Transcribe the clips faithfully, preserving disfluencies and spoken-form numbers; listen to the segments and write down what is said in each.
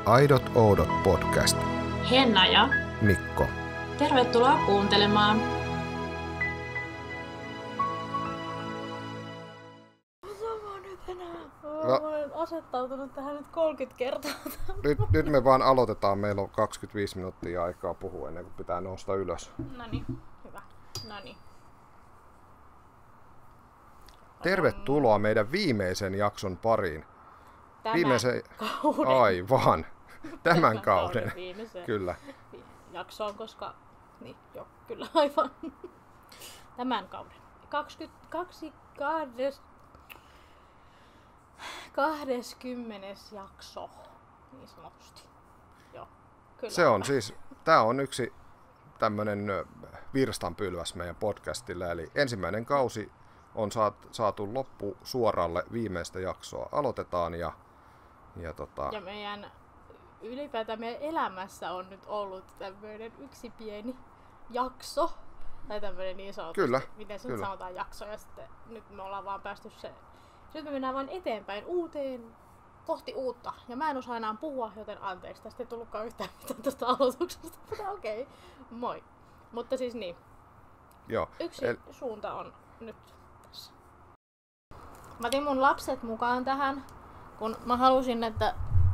Aidot Oudot podcast. Henna ja Mikko. Tervetuloa kuuntelemaan. Sama nyt enää. No. Mä olen asettautunut tähän nyt kolmekymmentä kertaa. Nyt, nyt me vaan aloitetaan. Meillä on kaksikymmentäviisi minuuttia aikaa puhua ennen kuin pitää nousta ylös. Noniin, hyvä. Noniin. Tervetuloa meidän viimeisen jakson pariin. Tämän Viimeisen... kauden. Aivan. Tämän, Tämän kauden. Viimeiseen Kyllä. jaksoon, koska... Niin, joo, kyllä aivan. Tämän kauden. kaksikymmentäkaksi kahdes... kahdeskymmenes jakso, niin sanotusti. Joo, kyllä. Se on siis, tää on yksi tämmönen virstanpylväs meidän podcastille, eli ensimmäinen kausi on saat, saatu loppu suoralle, viimeistä jaksoa aloitetaan ja, ja, tota... ja meidän ylipäätään meidän elämässä on nyt ollut tämmöinen yksi pieni jakso, tai tämmöinen niin sanotusti, Kyllä, miten se kyllä. nyt sanotaan jakso, ja sitten nyt me ollaan vaan päästy se, nyt me mennään vaan eteenpäin uuteen, kohti uutta, ja mä en osaa enää puhua, joten anteeksi, tästä ei tullutkaan yhtään mitään tästä aloituksesta, mutta okei, okay. Moi. Mutta siis niin, Joo. yksi El... suunta on nyt tässä. Mä otin mun lapset mukaan tähän, kun mä halusin, että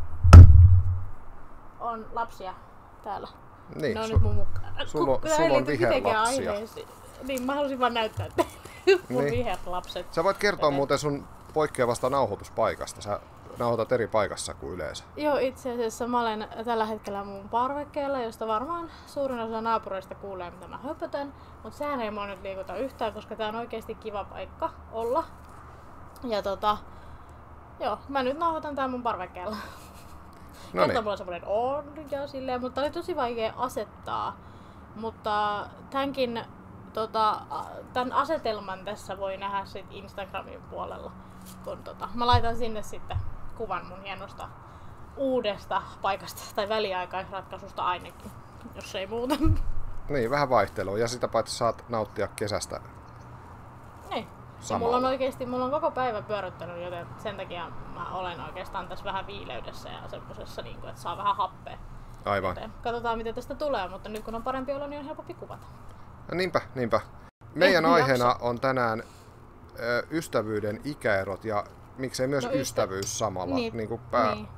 on lapsia täällä. Niin, ne on su- nyt mun mukaan. sulla on- Kun- kun sulla ei on liity mitenkään viherlapsia. aiheeseen. Niin, mä halusin vaan näyttää teille mun Niin. viherlapset. Sä voit kertoa Joten- muuten sun poikkeavasta nauhoituspaikasta. Sä nauhoitat eri paikassa kuin yleensä. Joo, itse asiassa mä olen tällä hetkellä mun parvekkeella, josta varmaan suurin osa naapureista kuulee, mitä mä höpötän. Mutta sehän ei mua nyt liikuta yhtään, koska tää on oikeasti kiva paikka olla. Ja tota, joo, mä nyt nauhoitan tää mun parvekkeella. No Kerta niin. mulla semmonen on ja silleen, mutta oli tosi vaikea asettaa. Mutta tämänkin, tota, tämän asetelman tässä voi nähdä sit Instagramin puolella. Kun, tota, mä laitan sinne sitten kuvan mun hienosta uudesta paikasta tai väliaikaisratkaisusta ainakin, jos ei muuta. Niin, vähän vaihtelua. Ja sitä paitsi saat nauttia kesästä Niin. Ja samalla. mulla on oikeesti, mulla on koko päivä pyöryttänyt, joten sen takia mä olen oikeastaan tässä vähän viileydessä ja semmosessa, niin kuin, että saa vähän happea. Aivan. Joten katsotaan mitä tästä tulee, mutta nyt kun on parempi olo, niin on helpompi kuvata. No niinpä, niinpä. Meidän Ehti aiheena jakso. on tänään ö, ystävyyden ikäerot ja miksei myös No ystä- ystävyys samalla. Niin, Niin kuin pää... niin.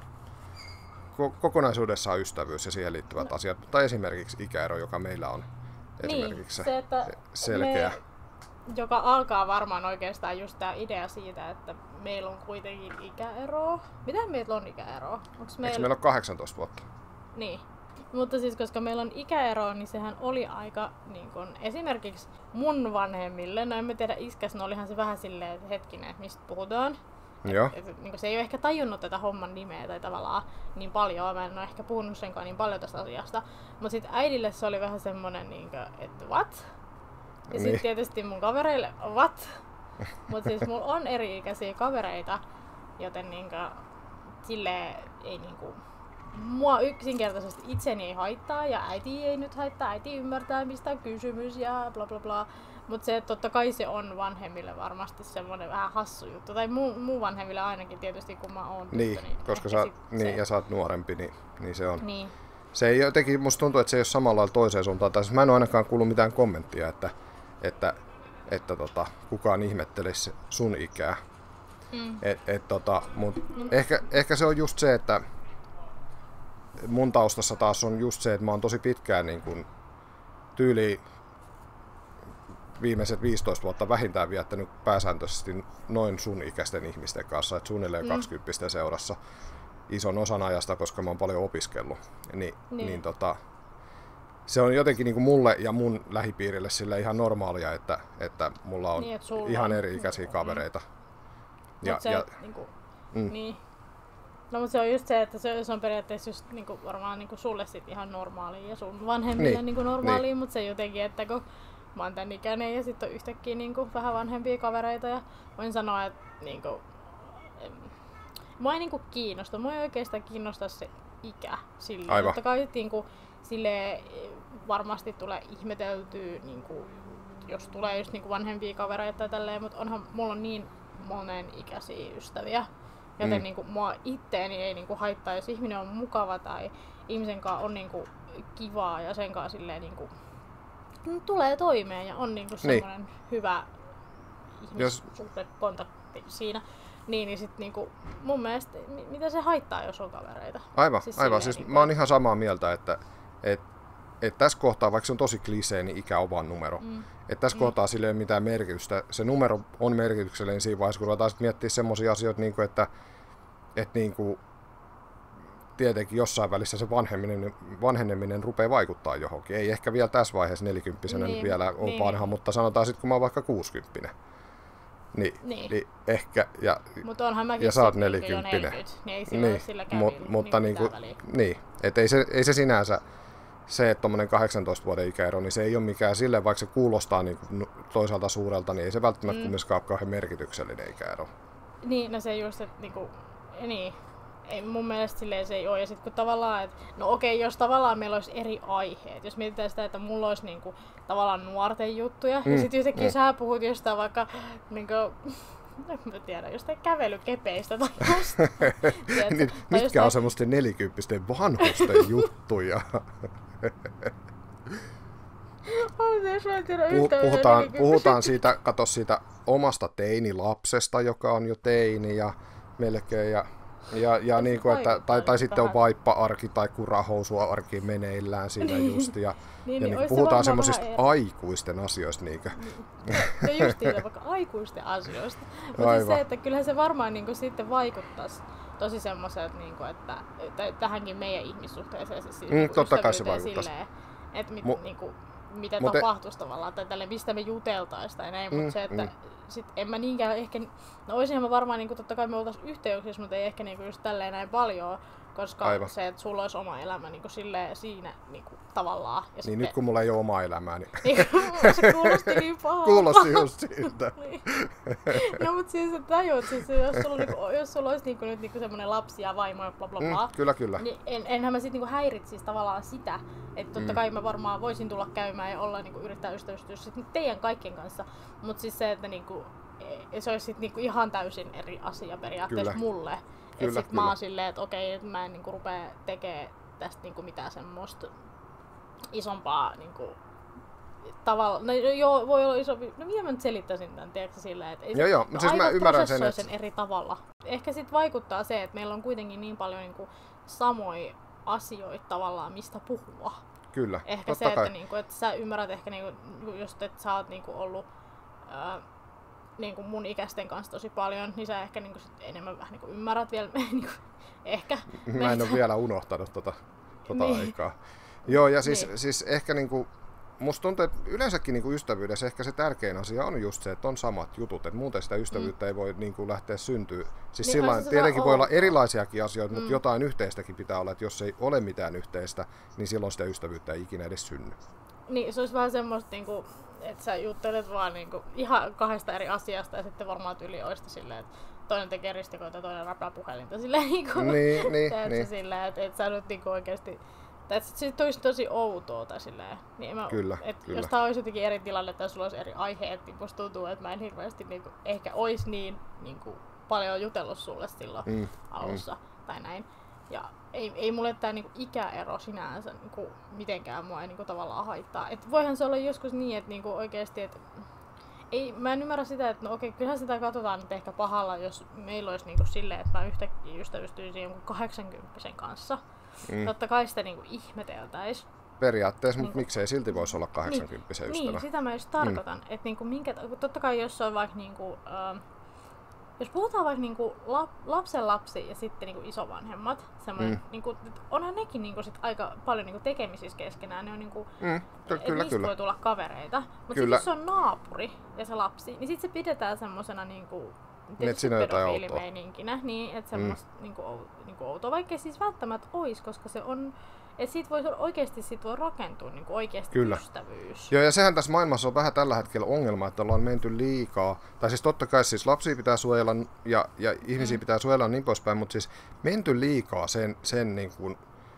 ko- kokonaisuudessaan ystävyys ja siihen liittyvät no. asiat. Tai esimerkiksi ikäero, joka meillä on esimerkiksi Niin, se, se, että selkeä. Me, joka alkaa varmaan oikeastaan just tää idea siitä, että meillä on kuitenkin ikäeroa. Mitä meillä on ikäeroa? Onks Eikö meillä ole kahdeksantoista vuotta? Niin. Mutta siis koska meillä on ikäero, niin sehän oli aika niin kun, esimerkiksi mun vanhemmille, no en mä tiedä iskäs, no olihan se vähän silleen, että hetkinen, että mistä puhutaan. Joo. Et, et, niin se ei ole ehkä tajunnut tätä homman nimeä tai tavallaan niin paljon, mä en ole ehkä puhunut senkaan niin paljon tästä asiasta. Mutta sitten äidille se oli vähän semmonen, niin kuin, että what? Ja Niin. sitten tietysti mun kavereille, what? Mutta siis mulla on eri-ikäisiä kavereita, joten niinku, silleen ei niinku, mua yksinkertaisesti itseni ei haittaa ja äiti ei nyt haittaa, äiti ymmärtää mistä on kysymys ja bla bla bla. Mutta se, että totta kai se on vanhemmille varmasti semmoinen vähän hassu juttu. Tai muu, muu vanhemmille ainakin tietysti, kun mä oon Niin, tyttö, niin koska ehkä sä, sit niin, se, ja sä oot nuorempi, niin, niin se on. niin. Se ei jotenkin, musta tuntuu, että se ei ole samalla lailla toiseen suuntaan. Tai siis mä en ole ainakaan kuullut mitään kommenttia, että, että, että tota, kukaan ihmettelisi sun ikää. Mm. Et, et, tota, mut Mm. ehkä, ehkä se on just se, että mun taustassa taas on just se, että mä oon tosi pitkään niin kun, tyyli viimeiset viisitoista vuotta vähintään viettänyt pääsääntöisesti noin sun ikäisten ihmisten kanssa, että suunnilleen Mm. kaksikymppisten seurassa ison osan ajasta, koska mä oon paljon opiskellut. Ni, niin. Niin. niin tota, se on jotenkin niin kuin mulle ja mun lähipiirille sille ihan normaalia, että, että mulla on Niin, että sulla ihan on. eri-ikäisiä Mm. kavereita. Ja, se, ja, niinku, mm. niin. No mutta se on just se, että se, se on periaatteessa just niinku, varmaan niinku sulle sit ihan normaalia ja sun vanhemmille Niin, niinku normaalia, niin. mutta se jotenkin, että kun mä oon tän ikäinen ja sit on yhtäkkiä niinku vähän vanhempia kavereita ja voin sanoa, että niinku, em, mua ei niinku kiinnosta, mua ei oikeastaan kiinnosta se ikä silleen. Aivan. Totta kai niinku, silleen, varmasti tulee ihmeteltyä, niinku, jos tulee just niinku vanhempia kavereita ja tälleen, mutta onhan mulla on niin monen ikäisiä ystäviä. Joten Mm. niinku mua itteeni ei niinku haittaa, jos ihminen on mukava tai ihmisen kanssa on niinku kivaa ja sen kanssa silleen niinku tulee toimeen ja on niinku semmoinen hyvä ihmissuhdekontakti siinä. Niin, niin sit niinku mun mielestä mi- mitä se haittaa, jos on kavereita? Aivan, Siis aivan. silleen Siis niinku, mä oon ihan samaa mieltä, että et, et tässä kohtaa, vaikka se on tosi klisee, niin ikä on vaan numero. Mm. Että tässä Mm. kohtaa sillä ei ole mitään merkitystä. Se numero on merkityksellinen siinä vaiheessa, kun ruvetaan sit miettiä semmoisia asioita, niin kuin, että et niin kuin, tietenkin jossain välissä se vanheneminen, vanheneminen rupeaa vaikuttaa johonkin. Ei ehkä vielä tässä vaiheessa nelikymppisenä Niin, niin, vielä ole niin, vanha, niin. mutta sanotaan sitten, kun mä oon vaikka kuusikymppinen. Niin, Niin. niin ehkä, ja, Mut onhan mäkin ja sä oot sit niinku jo nelikymppinen. neljäkymmentä, niin ei sillä, Niin, sillä mut, kävi mutta niinku niinku, mitään väliä. niin, et ei se, ei se sinänsä, se, että tommonen kahdeksantoista vuoden ikäero, niin se ei ole mikään silleen, vaikka se kuulostaa niinku toisaalta suurelta, niin ei se välttämättä Mm. kumminkaan ole kauhean merkityksellinen ikäero. Niin, no se just, että niinku, niin, ei, mun mielestä silleen se ei ole. Ja sit kun tavallaan, että no okei, jos tavallaan meillä olisi eri aiheet, jos mietitään sitä, että mulla olisi niinku tavallaan nuorten juttuja, Mm, ja sit yhtäkkiä mm. sä puhut jostain vaikka niinku, en mä tiedä, jostain kävelykepeistä tai jostain. tiedätkö, Niin, tai mitkä jostain- on semmoisten nelikymppisten vanhusten juttuja? Anteeksi, mä en tiedä Puh- yhtään, mitä puhutaan, nelikymmentä- puhutaan siitä, kato siitä omasta teinilapsesta, joka on jo teini ja melkein. Ja, ja, ja Se niin kuin, että, vaikuttaa tai, tai nyt sitten on vähän. vaippa-arki tai kurahousu-arki meneillään siinä just. Ja, Niin, ja niin niin ois se puhutaan varmaan semmoisista vähän eri. aikuisten asioista. Niinkö? Ja just siitä, vaikka aikuisten asioista. Mutta siis Aivan. se, että kyllähän se varmaan niinku sitten vaikuttaisi tosi semmoiselta, niinku, että t- tähänkin meidän ihmissuhteeseen. Siis Mm, niinku totta kai se ystävyyteen vaikuttaisi. silleen, että mit, Mu- niinku, mitä mut e- tapahtuisi tavallaan, tai tälle, mistä me juteltaisiin tai näin, mutta Mm, se, että mm. sit en mä niinkään ehkä, no olisinhan mä varmaan niinku, totta kai me oltaisiin yhteyksissä, mutta ei ehkä niinku just tälleen näin paljon, koska Aivan. se, että sulla olisi oma elämä niinku silleen siinä niinku, tavallaan. Ja Niin nyt kun mulla ei ole omaa elämää, niin niin, se kuulosti niin pahalta. kuulosti just siltä. Niin. No mut siis että tajuut, siis jos sulla, niinku, jos sulla olisi niinku, nyt niinku semmonen lapsi ja vaimo ja bla bla bla, Mm, kyllä, kyllä. niin en, enhän mä sit niinku häiritsisi tavallaan sitä, että totta Mm. kai mä varmaan voisin tulla käymään ja olla niinku yrittää ystävystyä sit teidän kaikkien kanssa, mut siis se, että niinku, e- se olisi sit niinku ihan täysin eri asia periaatteessa Kyllä. mulle. Kyllä, Et sit kyllä. mä oon silleen, että okei, et mä en niinku rupee tekee tästä niinku mitään semmoista isompaa niinku tavalla, no joo, voi olla isompi, no mitä mä nyt selittäisin tämän, tiedätkö silleen, että ei Joo, joo, no, mutta siis mä aivot ymmärrän sen, prosessoi että- sen eri tavalla. Ehkä sit vaikuttaa se, että meillä on kuitenkin niin paljon niinku samoja asioita tavallaan, mistä puhua. Kyllä, Ehkä totta se, kai. että, niinku, että sä ymmärrät ehkä niinku, just, että sä oot niinku ollut ää, niinku mun ikäisten kanssa tosi paljon, niin sä ehkä niinku sit enemmän vähän niinku ymmärrät vielä niinku, ehkä Mä en meitä. ole vielä unohtanut tota, tota Niin. aikaa. Joo, ja siis, Niin. siis ehkä niinku, musta tuntuu, että yleensäkin niinku ystävyydessä ehkä se tärkein asia on just se, että on samat jutut, että muuten sitä ystävyyttä mm. ei voi niinku lähteä syntyä. Siis Niin, sillain, on se tietenkin vähän voi olla outoa. erilaisiakin asioita, mutta Mm. jotain yhteistäkin pitää olla, että jos ei ole mitään yhteistä, niin silloin sitä ystävyyttä ei ikinä edes synny. Niin, se olisi vähän semmoista, niinku, että sä juttelet vaan niinku, ihan kahdesta eri asiasta ja sitten varmaan tyyli oista silleen, että toinen tekee ristikoita ja toinen räplää puhelinta silleen niinku, Niin, niin, teet niin. sä silleen, että et sä nyt niinku oikeesti, tai että se olisi tosi outoa tai silleen. Niin mä, Kyllä, et kyllä. Jos tää olisi jotenkin eri tilanne tai sulla olisi eri aiheet, niin musta tuntuu, että mä en hirveästi niinku, ehkä ois niin niinku, paljon jutellut sulle silloin Mm, alussa tai näin. Ja ei, ei mulle tää niinku ikäero sinänsä niinku mitenkään mua ei niinku tavallaan haittaa. Et voihan se olla joskus niin, että niinku oikeesti, et ei, mä en ymmärrä sitä, että no okei, kyllähän sitä katsotaan nyt ehkä pahalla, jos meillä olisi niinku silleen, että mä yhtäkkiä ystävystyisin jonkun kahdeksankymppisen kanssa. Mm. Totta kai sitä niinku ihmeteltäis. Periaatteessa, mutta Niinku- miksei silti voisi olla kahdeksankymppisen niin, ystävä. niin, sitä mä just tarkoitan. Mm. Että niinku minkä, totta kai jos on vaikka niinku, ähm, jos puhutaan vaikka niinku lap, lapsen lapsi ja sitten niinku isovanhemmat, semmoinen, Mm. niinku, onhan nekin niinku sit aika paljon niinku tekemisissä keskenään. Ne on niinku, Mm, ky- et kyllä, niistä kyllä. voi tulla kavereita. Mutta Kyllä. jos se on naapuri ja se lapsi, niin sit se pidetään semmosena niinku, Et siinä on jotain outoa. pedofiilimeininkinä, niin että semmoista mm. niinku, ou, niinku outoa, vaikka ei siis välttämättä ois, koska se on, että siitä voi oikeesti sit voi rakentua niinku oikeesti Kyllä. ystävyys. Joo, ja sehän tässä maailmassa on vähän tällä hetkellä ongelma, että ollaan menty liikaa. Tai siis totta kai siis lapsia pitää suojella ja, ja ihmisiä mm. pitää suojella niin poispäin, mutta siis menty liikaa sen, sen niin kuin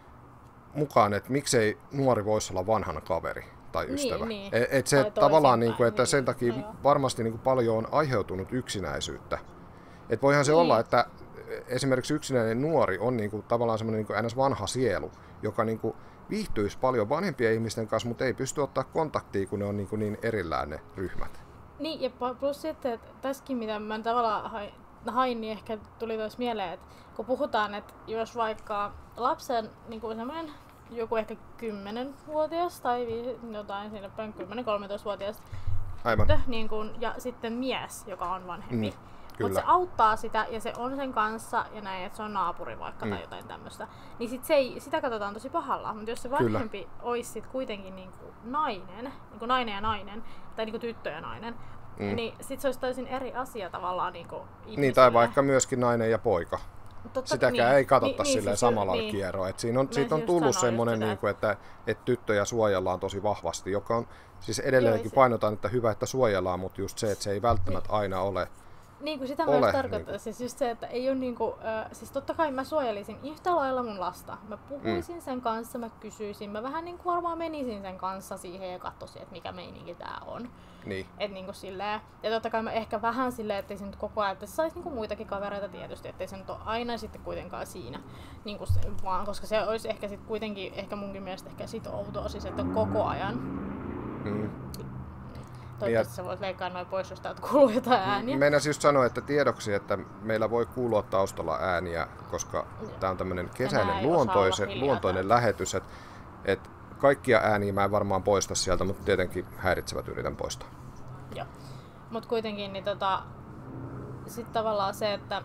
mukaan, että miksei nuori voisi olla vanhana kaveri tai Niin, ystävä. niin. Et, et se Tai tavallaan, niin kuin, toisinpäin, että sen niin. takia No joo. varmasti niin kuin paljon on aiheutunut yksinäisyyttä. Et voihan se Niin. olla, että esimerkiksi yksinäinen nuori on niin kuin, tavallaan semmoinen niin ns. Vanha sielu, joka niin kuin, viihtyisi paljon vanhempien ihmisten kanssa, mutta ei pysty ottaa kontaktia, kun ne on niin, kuin, niin erillään ne ryhmät. Niin, ja plus sitten, että tässäkin mitä mä tavallaan hain, hain, niin ehkä tuli tuossa mieleen, että kun puhutaan, että jos vaikka lapsen niin kuin semmoinen joku ehkä kymmenvuotias tai jotain siinä kymmenen kolmetoista-vuotias tyttö, niin kun, ja sitten mies, joka on vanhempi. Mm, mutta se auttaa sitä ja se on sen kanssa ja näin, että se on naapuri vaikka mm. tai jotain tämmöistä. Niin sit se ei, sitä katsotaan tosi pahalla. Mutta jos se vanhempi kyllä. olisi sit kuitenkin niin kuin nainen, niin kuin nainen ja nainen, tai niin kuin tyttö ja nainen, mm. niin sit se olisi täysin eri asia tavallaan niin kuin ihmisille. Niin, tai vaikka myöskin nainen ja poika. Totta, Sitäkään niin, ei katsota niin, silleen niin, samalla niin. kierroa. Et siinä on, siitä on tullut semmoinen, niin kuin, että, että tyttöjä suojellaan tosi vahvasti, joka on, siis edelleenkin Joo, painotaan, että hyvä, että suojellaan, mutta just se, että se ei välttämättä niin. aina ole. Niin kuin sitä myös tarkoittaa, niin siis just se, että ei ole niin kuin, äh, siis totta kai mä suojelisin yhtä lailla mun lasta. Mä puhuisin mm. sen kanssa, mä kysyisin, mä vähän niin kuin varmaan menisin sen kanssa siihen ja katsoisin, että mikä meininki tää on. Niin. Et niin kuin silleen, ja totta kai mä ehkä vähän silleen, ettei se nyt koko ajan, että se saisi niin kuin muitakin kavereita tietysti, ettei se nyt ole aina sitten kuitenkaan siinä, niin kuin se, vaan koska se olisi ehkä sitten kuitenkin, ehkä munkin mielestä ehkä sit outoa siis, että koko ajan. Mm. Toivottavasti sä voit leikkaa noin pois, jos täältä kuuluu jotain ääniä. Meinasin just sanoa, että tiedoksi, että meillä voi kuulua taustalla ääniä, koska tämä on tämmöinen kesäinen luontoisen, luontoinen lähetys. Että et kaikkia ääniä mä en varmaan poista sieltä, mutta tietenkin häiritsevät yritän poistaa. Joo. Mutta kuitenkin niin tota, sit tavallaan se, että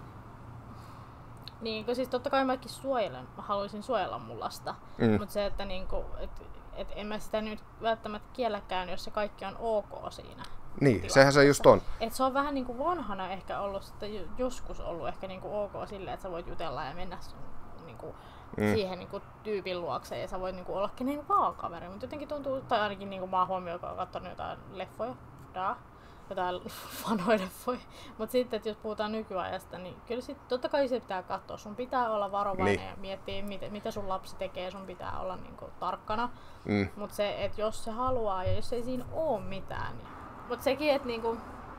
niin, kun siis totta kai mäkin suojelen, mä haluaisin suojella mun lasta, mm. mutta se, että niinku, et, et en mä sitä nyt välttämättä kielläkään, jos se kaikki on ok siinä. Niin, sehän se just on. Et se on vähän niinku vanhana ehkä ollut, sitten joskus ollut ehkä niinku ok silleen, että sä voit jutella ja mennä niinku mm. siihen niinku tyypin luokseen ja sä voit niinku olla kenen vaan kaveri. Mutta jotenkin tuntuu, tai ainakin niinku mä oon huomioon, kun oon katsonut jotain leffoja, daa, jotain vanhoja leffoja. Mutta sitten, että jos puhutaan nykyajasta, niin kyllä sit totta kai se pitää katsoa. Sun pitää olla varovainen niin. ja miettiä, mitä, mitä sun lapsi tekee, sun pitää olla niinku tarkkana. Mm. Mutta se, että jos se haluaa ja jos ei siinä oo mitään, niin... Mutta sekin, että niinku...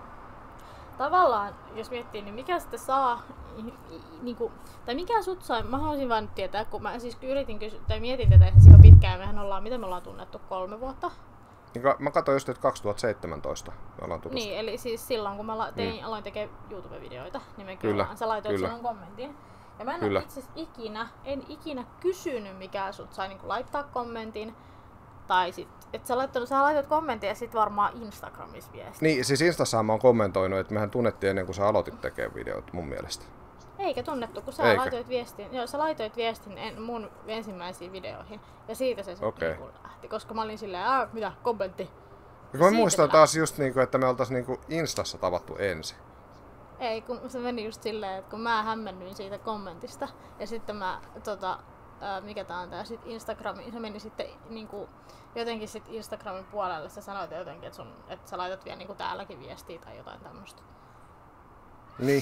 Tavallaan, jos miettii, niin mikä sitten saa, niinku, tai mikä sut sai, mä haluaisin vaan nyt tietää, kun mä siis yritin kysyä, tai mietin tätä ihan pitkään, mehän ollaan, miten me ollaan tunnettu, kolme vuotta? Mä katsoin just, että kaksituhattaseitsemäntoista me ollaan tunnettu. Niin, eli siis silloin, kun mä tein, mm. aloin tekemään YouTube-videoita, niin me kyllä, sä laitoit kyllä. silloin kommentin. Ja mä en ole itse ikinä, en ikinä kysynyt, mikä sut sai niin laittaa kommentin. Tai sit, et sä, laittanut, sä laitat kommentteja sit varmaan Instagramissa viestiä. Niin, siis Instassahan mä oon kommentoinut, että mehän tunnettiin ennen kuin sä aloitit tekemään videoita mun mielestä. Eikä tunnettu, kun sä Eikä. laitoit viestin, joo, sä laitoit viestin en, mun ensimmäisiin videoihin. Ja siitä se okay. niin lähti, koska mä olin silleen, aah, mitä, kommentti. Ja mä muistan taas just niinku, että me oltais niinku Instassa tavattu ensin. Ei, kun se meni just silleen, että kun mä hämmennyin siitä kommentista. Ja sitten mä, tota, ää, mikä tää on tää sit Instagramiin, se meni sitten niinku... Jotenkin sit Instagramin puolelle sä sanoit jotenkin, että, sun, että sä laitat vielä niinku täälläkin viestiä tai jotain tämmöstä. Niin.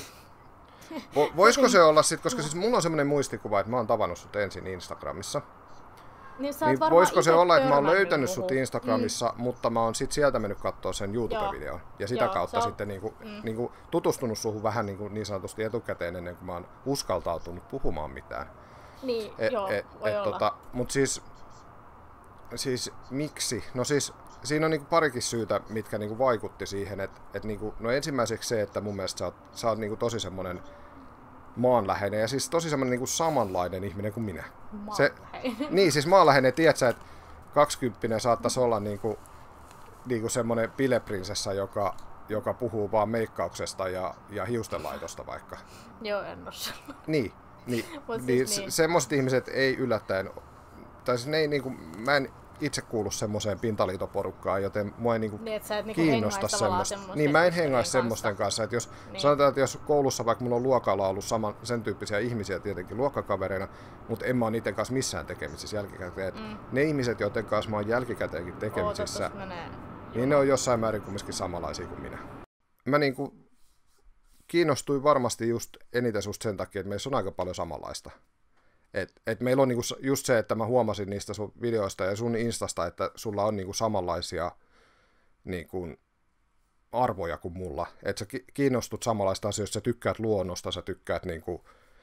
Vo, voisiko se olla sit, koska siis mulla on semmonen muistikuva, että mä oon tavannut sut ensin Instagramissa. Niin, niin voisiko se olla, että mä oon löytänyt sut Instagramissa, mm. mutta mä oon sit sieltä mennyt kattoo sen YouTube-videon. Ja sitä Joo, kautta on... sitten niinku, mm. niinku tutustunut suhun vähän niinku niin sanotusti etukäteen ennen kuin mä oon uskaltautunut puhumaan mitään. Niin, e, joo, e, voi et, olla. Tota, mut siis... Siis miksi? No siis siinä on niinku parikin syytä, mitkä niinku vaikutti siihen, että et niinku, no ensimmäiseksi se, että mun mielestä sä oot, sä oot niinku tosi semmonen maanläheinen ja siis tosi semmonen niinku samanlainen ihminen kuin minä. Se, niin, siis maanläheinen, tiedät sä, että kaksikymppinen saattaisi olla niinku, niinku semmonen bileprinsessa, joka, joka puhuu vaan meikkauksesta ja, ja hiustenlaitosta vaikka. Joo, en osaa. Niin, niin, siis niin, niin. semmoiset ihmiset ei yllättäen... Tai siis ne ei, niinku, mä en itse kuulu semmoiseen pintaliitoporukkaan, joten mua ei niinku niin, et niinku kiinnosta semmoista. Niin mä en hengaisi semmoisten kanssa. Että jos niin. Sanotaan, että jos koulussa vaikka mulla on luokalla ollut saman, sen tyyppisiä ihmisiä tietenkin luokkakavereina, mutta en mä ole niiden kanssa missään tekemisissä jälkikäteen. Mm. Ne ihmiset, joiden kanssa mä oon jälkikäteenkin tekemisissä, niin ne on jossain määrin kumminkin samanlaisia kuin minä. Mä niinku kiinnostuin varmasti just eniten susta sen takia, että meissä on aika paljon samanlaista. Et, et meillä on niinku just se, että mä huomasin niistä sun videoista ja sun Instasta, että sulla on niinku samanlaisia niinku arvoja kuin mulla. Että sä kiinnostut samanlaista asioista, sä tykkäät luonnosta, sä tykkäät niinku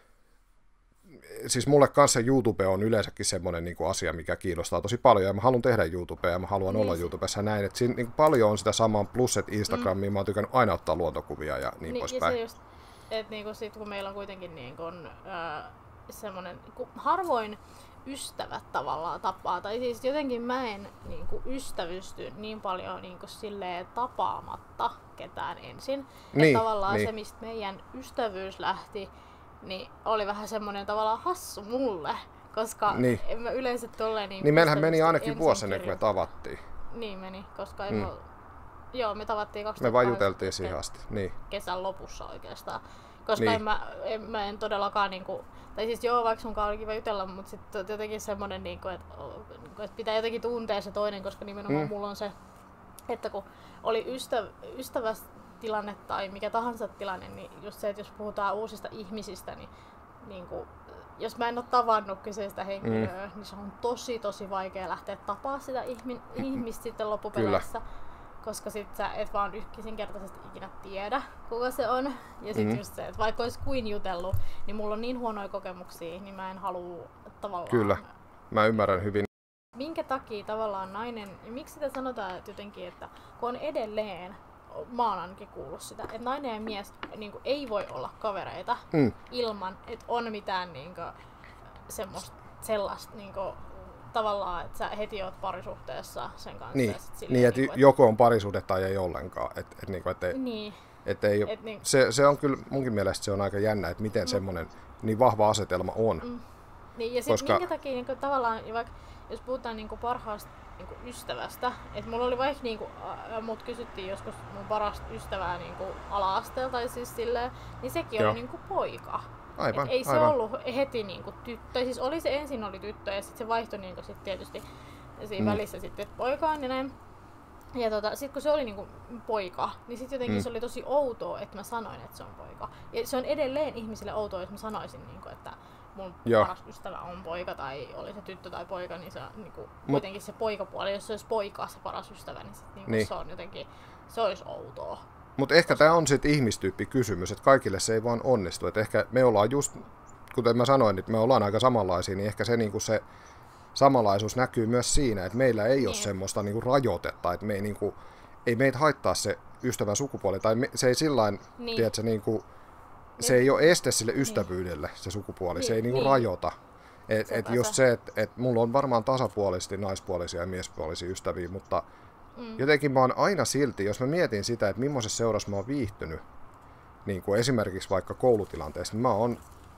siis mulle kanssa YouTube on yleensäkin semmoinen niin kuin asia, mikä kiinnostaa tosi paljon, ja mä haluan tehdä YouTubea, ja mä haluan niin olla YouTubessa näin, että siinä niin kuin paljon on sitä samaa, plus että Instagramiin mm. mä oon tykännyt aina ottaa luontokuvia ja niin, niin poispäin. Ja se just, että niinku sit kun meillä on kuitenkin niinku, äh, semmoinen, harvoin ystävät tavallaan tapaa, tai siis jotenkin mä en niinku ystävysty niin paljon niinku silleen tapaamatta ketään ensin. Niin, että tavallaan niin. se, mistä meidän ystävyys lähti, niin oli vähän semmoinen tavallaan hassu mulle, koska niin. en mä yleensä tolleen niin Niin meillähän meni ainakin vuosi ennen kuin me tavattiin. Niin meni, koska mm. me, joo, me tavattiin Me vain juteltiin siihen asti, niin. Kesän lopussa oikeastaan. Koska niin. en, mä, en, mä en todellakaan niinku, tai siis joo, vaikka sunkaan oli kiva jutella, mutta sitten jotenkin semmonen niinku, että et pitää jotenkin tuntea se toinen, koska nimenomaan mm. mulla on se, että kun oli ystäv, ystävästilanne tai mikä tahansa tilanne, niin just se, että jos puhutaan uusista ihmisistä, niin niinku, jos mä en ole tavannut kyseistä henkilöä, mm. niin se on tosi tosi vaikea lähteä tapaa sitä ihmi, ihmistä sitten loppupeleissä. Koska sit sä et vaan yksinkertaisesti ikinä tiedä, kuka se on. Ja sit mm. just se, että vaikka olisi kuin jutellut, niin mulla on niin huonoja kokemuksia, niin mä en halua tavallaan... Kyllä, mä ymmärrän hyvin. Minkä takia tavallaan nainen, miksi sitä sanotaan että jotenkin, että kun on edelleen, mä oon ainakin kuullut sitä, että nainen ja mies niin kuin, ei voi olla kavereita mm. ilman, että on mitään niin kuin, semmoista, sellaista niin kuin, tavallaan, että sä heti oot parisuhteessa sen kanssa. Niin, ja sit silleen, niin että niin kuin, joko on parisuhde tai ei ollenkaan. Et, et, niin kuin, et ei, niin. et ei, Et niin. se, se on kyllä munkin mielestä se on aika jännä, että miten mm. semmoinen niin vahva asetelma on. Mm. Niin, ja sitten Koska... minkä takia niin kuin, tavallaan, vaikka jos puhutaan niin kuin parhaasta niin kuin ystävästä, että mulla oli vaikka, niin kuin, ä, mut kysyttiin joskus mun parasta ystävää niin kuin ala-asteella tai siis silleen, niin sekin Joo. oli niin kuin poika. Aivan, Et ei se aivan. ollut heti niinku tyttö, siis oli se ensin oli tyttö ja sitten se vaihtoi niinku sit tietysti siinä mm. välissä sitten poikaan ja näin. Ja tota, sit kun se oli niinku poika, niin sit jotenkin mm. se oli tosi outoa, että mä sanoin, että se on poika. Ja se on edelleen ihmisille outoa, jos mä sanoisin, niinku, että mun Joo. paras ystävä on poika tai oli se tyttö tai poika, niin se on niinku, kuitenkin se poikapuoli, jos se olisi poika se paras ystävä, niin, sit, niinku, niin. se on jotenkin, se olisi outoa. Mutta ehkä tämä on sitten ihmistyyppikysymys, että kaikille se ei vaan onnistu. Et ehkä me ollaan just, kuten mä sanoin, että me ollaan aika samanlaisia, niin ehkä se, niinku se samanlaisuus näkyy myös siinä, että meillä ei niin. ole semmoista niinku rajoitetta, että me ei, niinku, ei meitä haittaa se ystävän sukupuoli, tai me, se ei sillain, niin. tiedätkö, niinku, se ei ole este sille ystävyydelle niin. se sukupuoli, niin. se ei niinku niin. rajoita. Et, et just se, että et mulla on varmaan tasapuolisesti naispuolisia ja miespuolisia ystäviä, mutta Mm. jotenkin mä oon aina silti, jos mä mietin sitä, että millaisessa seurassa mä oon viihtynyt, niin kuin esimerkiksi vaikka koulutilanteessa, niin mä oon,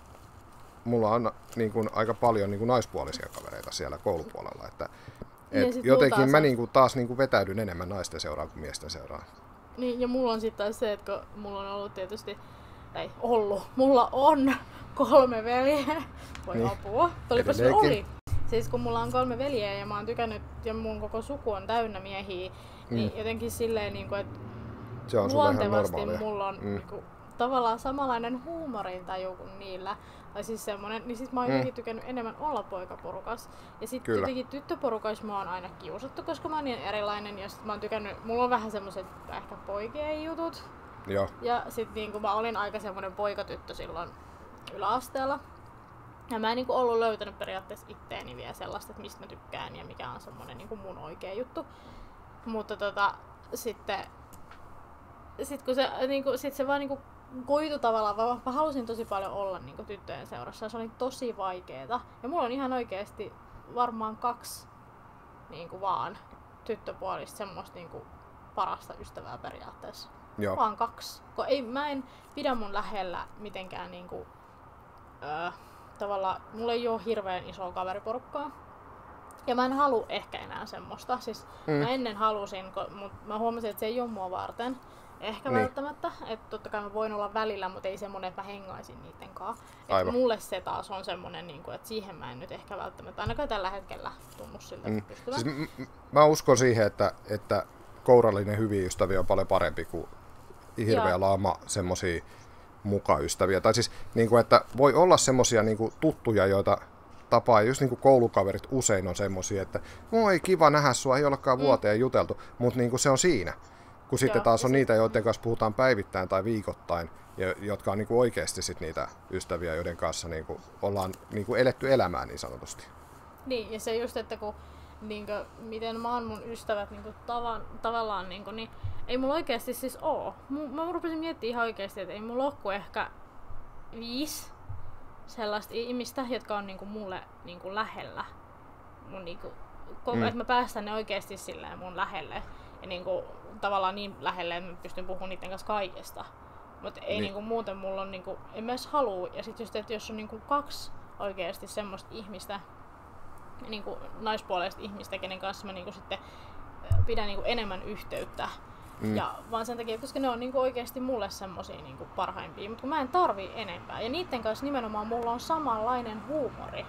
mulla on niin kuin aika paljon niin kuin naispuolisia kavereita siellä koulupuolella, että et jotenkin mä niin kuin taas niin kuin vetäydyn enemmän naisten seuraan kuin miesten seuraan. Niin, ja mulla on sitten taas se, että kun mulla on ollut tietysti, tai ollut, mulla on kolme veljeä, voi niin. apua, olipas oli. Siis kun mulla on kolme veljeä ja mä oon tykännyt ja mun koko suku on täynnä miehiä, mm. niin jotenkin silleen, niin kuin, että luontevasti mulla on mm. niin kuin, tavallaan samanlainen huumorintaju kuin niillä. Tai siis semmonen, niin sit mä oon mm. jotenkin tykännyt enemmän olla poikaporukas. Ja sit Kyllä. jotenkin tyttöporukas mä oon aina kiusattu, koska mä oon niin erilainen. Ja sit mä oon tykännyt, mulla on vähän semmoset ehkä poikien jutut. Joo. Ja sit niin kuin mä olin aika semmonen poikatyttö silloin yläasteella. Ja mä en niinku ollut löytänyt periaatteessa itteeni vielä sellaista, että mistä mä tykkään ja mikä on semmonen niinku mun oikea juttu. Mutta tota, sitten sit kun se, niinku, sit se vaan niinku koitu tavallaan, mä halusin tosi paljon olla niinku tyttöjen seurassa ja se oli tosi vaikeeta. Ja mulla on ihan oikeesti varmaan kaksi niinku vaan tyttöpuolista semmoista niinku parasta ystävää periaatteessa. Joo. Vaan kaksi. Kun ei, mä en pidä mun lähellä mitenkään niinku... Öö, tavallaan mulla ei oo hirveän isoa kaveriporukkaa. Ja mä en halua ehkä enää semmoista. Siis mm. mä ennen halusin, mutta mä huomasin, että se ei oo mua varten. Ehkä niin. välttämättä. Että totta kai mä voin olla välillä, mutta ei semmonen, että mä hengaisin niitten kanssa. Että mulle se taas on semmonen, että siihen mä en nyt ehkä välttämättä, ainakaan tällä hetkellä tunnu siltä mm. pystyvän. Siis m- m- mä uskon siihen, että, että kourallinen hyviä ystäviä on paljon parempi kuin hirveä Joo. laama semmosia mukaystäviä. Tai siis, niin kuin, että voi olla semmosia niin kuin tuttuja, joita tapaa, just niin kuin koulukaverit usein on semmosia, että moi kiva nähdä sua, ei olekaan vuoteen mm. juteltu, mutta niin kuin se on siinä. Kun sitten Joo, taas on niitä, joiden kanssa puhutaan päivittäin tai viikoittain, ja jotka on niin kuin oikeasti sit niitä ystäviä, joiden kanssa niin kuin ollaan niin kuin eletty elämää niin sanotusti. Niin, ja se just, että kun, niin kuin, miten mä oon mun ystävät niin kuin, tavan, tavallaan, niin, kuin, niin ei mulla oikeasti siis oo. Mä rupesin miettimään ihan oikeasti, että ei mulla ole kuin ehkä viisi sellaista ihmistä, jotka on niin kuin, mulle niin kuin, lähellä. Mun, niin kuin, koko, mm. Että mä päästän ne oikeasti silleen mun lähelle. Ja niin kuin, tavallaan niin lähelle, että mä pystyn puhumaan niiden kanssa kaikesta. Mutta ei niin. Niin kuin, muuten mulla on, niin kuin, en mä edes halua. Ja sit just, että jos on niin kuin, kaksi oikeasti semmoista ihmistä, niin kuin, naispuolista ihmistä, kenen kanssa mä niin kuin, sitten pidän niin kuin, enemmän yhteyttä. Mm. Ja vaan sen takia, koska ne on niin kuin, oikeasti mulle semmosia niin kuin, parhaimpia. Mutta kun mä en tarvii enempää. Ja niiden kanssa nimenomaan mulla on samanlainen huumori.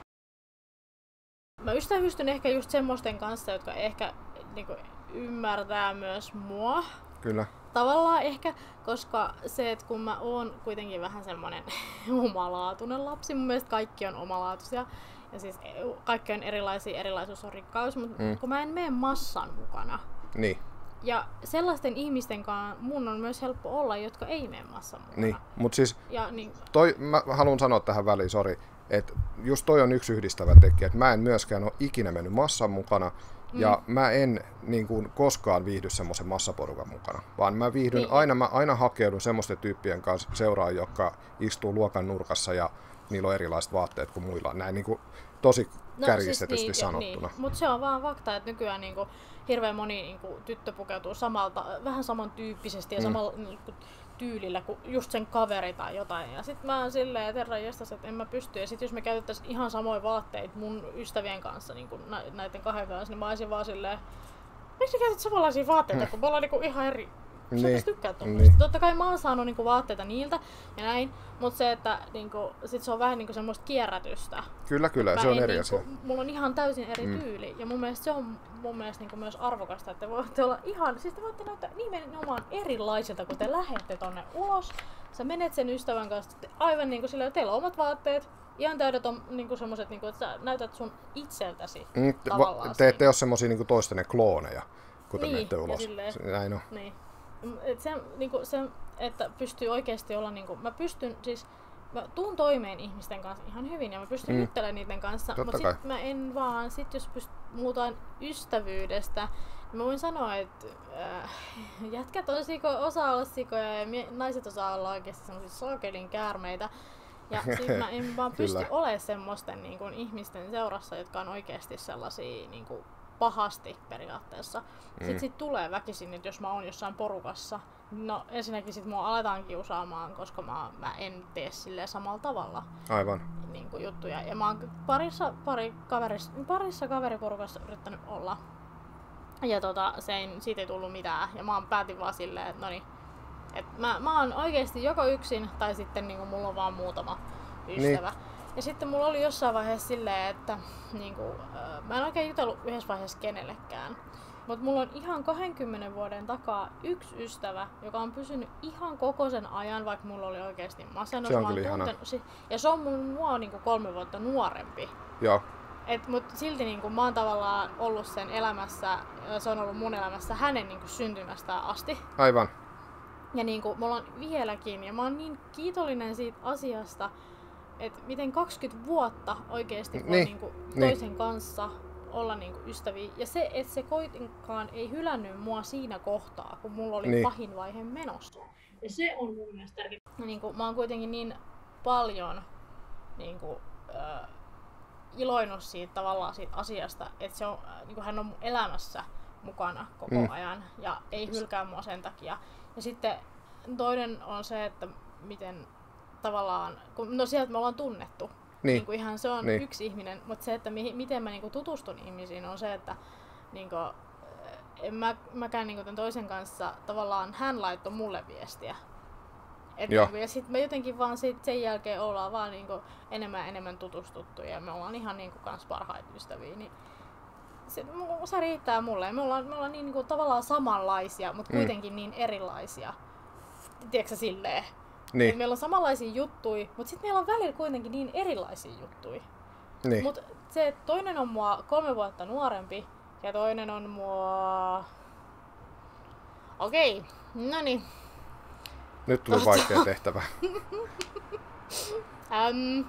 Mä ystävystyn ehkä just semmoisten kanssa, jotka ehkä niinku, ymmärtää myös mua. Kyllä. Tavallaan ehkä, koska se, että kun mä oon kuitenkin vähän semmonen omalaatuinen lapsi, mun mielestä kaikki on omalaatuisia. Ja siis kaikki on erilaisia, erilaisuus on rikkaus, mutta mm. kun mä en mene massan mukana. Niin. Ja sellaisten ihmisten kanssa mun on myös helppo olla, jotka ei mene massan mukana. Niin, mut siis ja, niin... toi, mä haluan sanoa tähän väliin, sori. Että just toi on yksi yhdistävä tekijä, että mä en myöskään ole ikinä mennyt massan mukana, mm. ja mä en niin kuin, koskaan viihdy semmoisen massaporukan mukana, vaan mä viihdyn niin. aina, mä aina hakeudun semmoisten tyyppien kanssa seuraan, jotka istuu luokan nurkassa ja niillä on erilaiset vaatteet kuin muilla. Näin niin kuin, tosi no, kärjistetysti siis niin, sanottuna. Niin. Mutta se on vaan fakta, että nykyään niin kuin, hirveän moni niin kuin, tyttö pukeutuu samalta, vähän samantyyppisesti ja mm. samalla niin kuin, tyylillä kuin just sen kaveri tai jotain. Ja sit mä oon silleen, että herran jestas, että en mä pysty. Ja sit jos me käytettäis ihan samoja vaatteita mun ystävien kanssa, niin kuin näiden kahden kanssa, niin mä olisin vaan silleen, miksi sä käytät samanlaisia vaatteita, mm. kun me ollaan niinku ihan eri. Sä niin. tykkää tuommoista. Niin. Totta kai mä oon saanut niinku vaatteita niiltä ja näin, mutta se, että niinku, sit se on vähän niinku semmoista kierrätystä. Kyllä, kyllä, se on eri niinku, asia. Mulla on ihan täysin eri mm. tyyli ja mun mielestä se on mun mielestä niinku myös arvokasta, että te voitte olla ihan, siis te voitte näyttää nimenomaan erilaisilta, kun te lähette tonne ulos. Sä menet sen ystävän kanssa aivan niinku silleen, teillä on omat vaatteet. Ihan täydet on niinku semmoset, niinku, että sä näytät sun itseltäsi mm, tavallaan. Te ette ole semmosia niinku toistenne klooneja, kun te niin, menette ulos. Silleen, näin on. Niin. Et se, niinku, se, että pystyy oikeasti olla, niinku, mä pystyn siis, mä tuun toimeen ihmisten kanssa ihan hyvin ja mä pystyn mm. juttelemaan niiden kanssa, mutta sit mä en vaan, sit jos pyst, muutaan ystävyydestä, niin mä voin sanoa, että äh, jätkät on siko, osaa olla sikoja ja mie, naiset osaa olla oikeasti semmosia saakelin käärmeitä. Ja sit mä en vaan pysty olemaan semmoisten niin kuin, ihmisten seurassa, jotka on oikeasti sellaisia niin kuin, pahasti periaatteessa. Mm. Sitten sit tulee väkisin, että jos mä oon jossain porukassa, no ensinnäkin sit mua aletaan kiusaamaan, koska mä, mä en tee silleen samalla tavalla. Aivan. Niin kuin, juttuja. Ja mä oon parissa, pari kaverissa, parissa kaveriporukassa yrittänyt olla. Ja tota, se ei, siitä ei tullut mitään. Ja mä oon päätin vaan silleen, että noniin. Et mä, mä oon oikeesti joko yksin tai sitten niinku mulla on vaan muutama ystävä. Niin. Ja sitten mulla oli jossain vaiheessa silleen, että niinku, äh, mä en oikein jutellut yhdessä vaiheessa kenellekään. Mutta mulla on ihan kaksikymmentä vuoden takaa yksi ystävä, joka on pysynyt ihan koko sen ajan, vaikka mulla oli oikeesti masennus. Se on kyllä ihana. Ja se on mun, mua on niinku kolme vuotta nuorempi. Joo. Et, mut silti niinku, mä oon tavallaan ollut sen elämässä, se on ollut mun elämässä hänen niinku, syntymästä asti. Aivan. Ja niinku, mulla on vieläkin, ja mä oon niin kiitollinen siitä asiasta, että miten kaksikymmentä vuotta oikeesti voi niin, niinku, toisen niin. kanssa olla niinku, ystäviä. Ja se, että se kuitenkaan ei hylännyt mua siinä kohtaa, kun mulla oli niin. pahin vaihe menossa. Ja se on mun mielestä tärkeää. Niinku, mä oon kuitenkin niin paljon niinku, äh, iloinut siitä, tavallaan siitä asiasta, että se on, äh, niinku, hän on mun elämässä mukana koko mm. ajan ja ei hylkää mua sen takia. Ja sitten toinen on se, että miten tavallaan, kun, no sieltä me ollaan tunnettu, niin. Niin kuin ihan se on niin. yksi ihminen, mutta se, että mi, miten mä niin kuin tutustun ihmisiin on se, että niin kuin, en mä, mäkään niin kuin tämän toisen kanssa tavallaan hän laittoi mulle viestiä. Et niin kuin, ja sitten me jotenkin vaan sit sen jälkeen ollaan vaan niin kuin enemmän ja enemmän tutustuttu ja me ollaan ihan niin kuin kans parhaita ystäviä. Niin Se, se riittää mulle. Me ollaan, me ollaan niin, niin kuin, tavallaan samanlaisia, mutta kuitenkin mm. niin erilaisia. Tiedätkö silleen? Niin. Meillä on samanlaisia juttuja, mutta sitten meillä on välillä kuitenkin niin erilaisia juttuja. Niin. Mutta se, että toinen on mua kolme vuotta nuorempi ja toinen on mua... Okei, okay. No niin. Nyt tuli vaikea tehtävä. Ähm,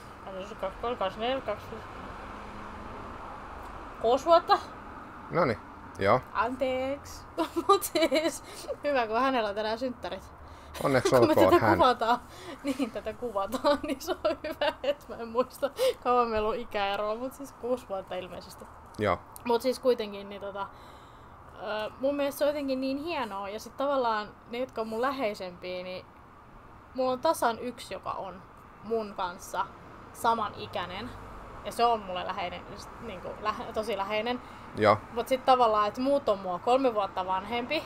Kuusi vuotta. Noniin, joo. Anteeksi. Mut siis, hyvä kun hänellä on tänään synttärit. Onneksi Kun me olkoon tätä hän. kuvataan, niin tätä kuvataan, niin se on hyvä, että mä en muista kauan meillä on ikäeroa, mutta siis kuusi vuotta ilmeisesti. Joo, Mut siis kuitenkin, niin tota, ö, mun mielestä se on jotenkin niin hienoa, ja sit tavallaan ne, jotka on mun läheisempiä, niin mulla on tasan yksi, joka on mun kanssa samanikäinen. Ja se on mulle läheinen, niin kuin, lähe, tosi läheinen. joo, Mut sit tavallaan, että muut on mua kolme vuotta vanhempi.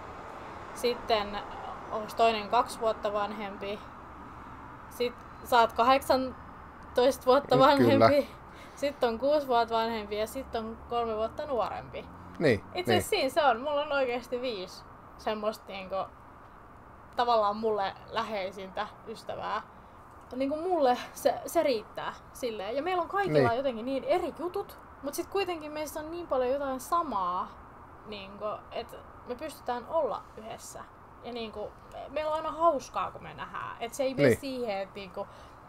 Sitten onko toinen kaksi vuotta vanhempi. Sitten sä oot kahdeksantoista vuotta vanhempi. Kyllä. Sitten on kuusi vuotta vanhempi ja sitten on kolme vuotta nuorempi. niin, Itse niin. asiassa siinä se on. Mulla on oikeasti viisi semmoista niinku, tavallaan mulle läheisintä ystävää. Niinku mulle se, se riittää silleen. Ja meillä on kaikilla Niin. jotenkin niin eri jutut, mutta sitten kuitenkin meissä on niin paljon jotain samaa, niinku, että me pystytään olla yhdessä. Ja niinku, meillä on aina hauskaa, kun me nähdään. Et se ei mene Niin. siihen, että niinku,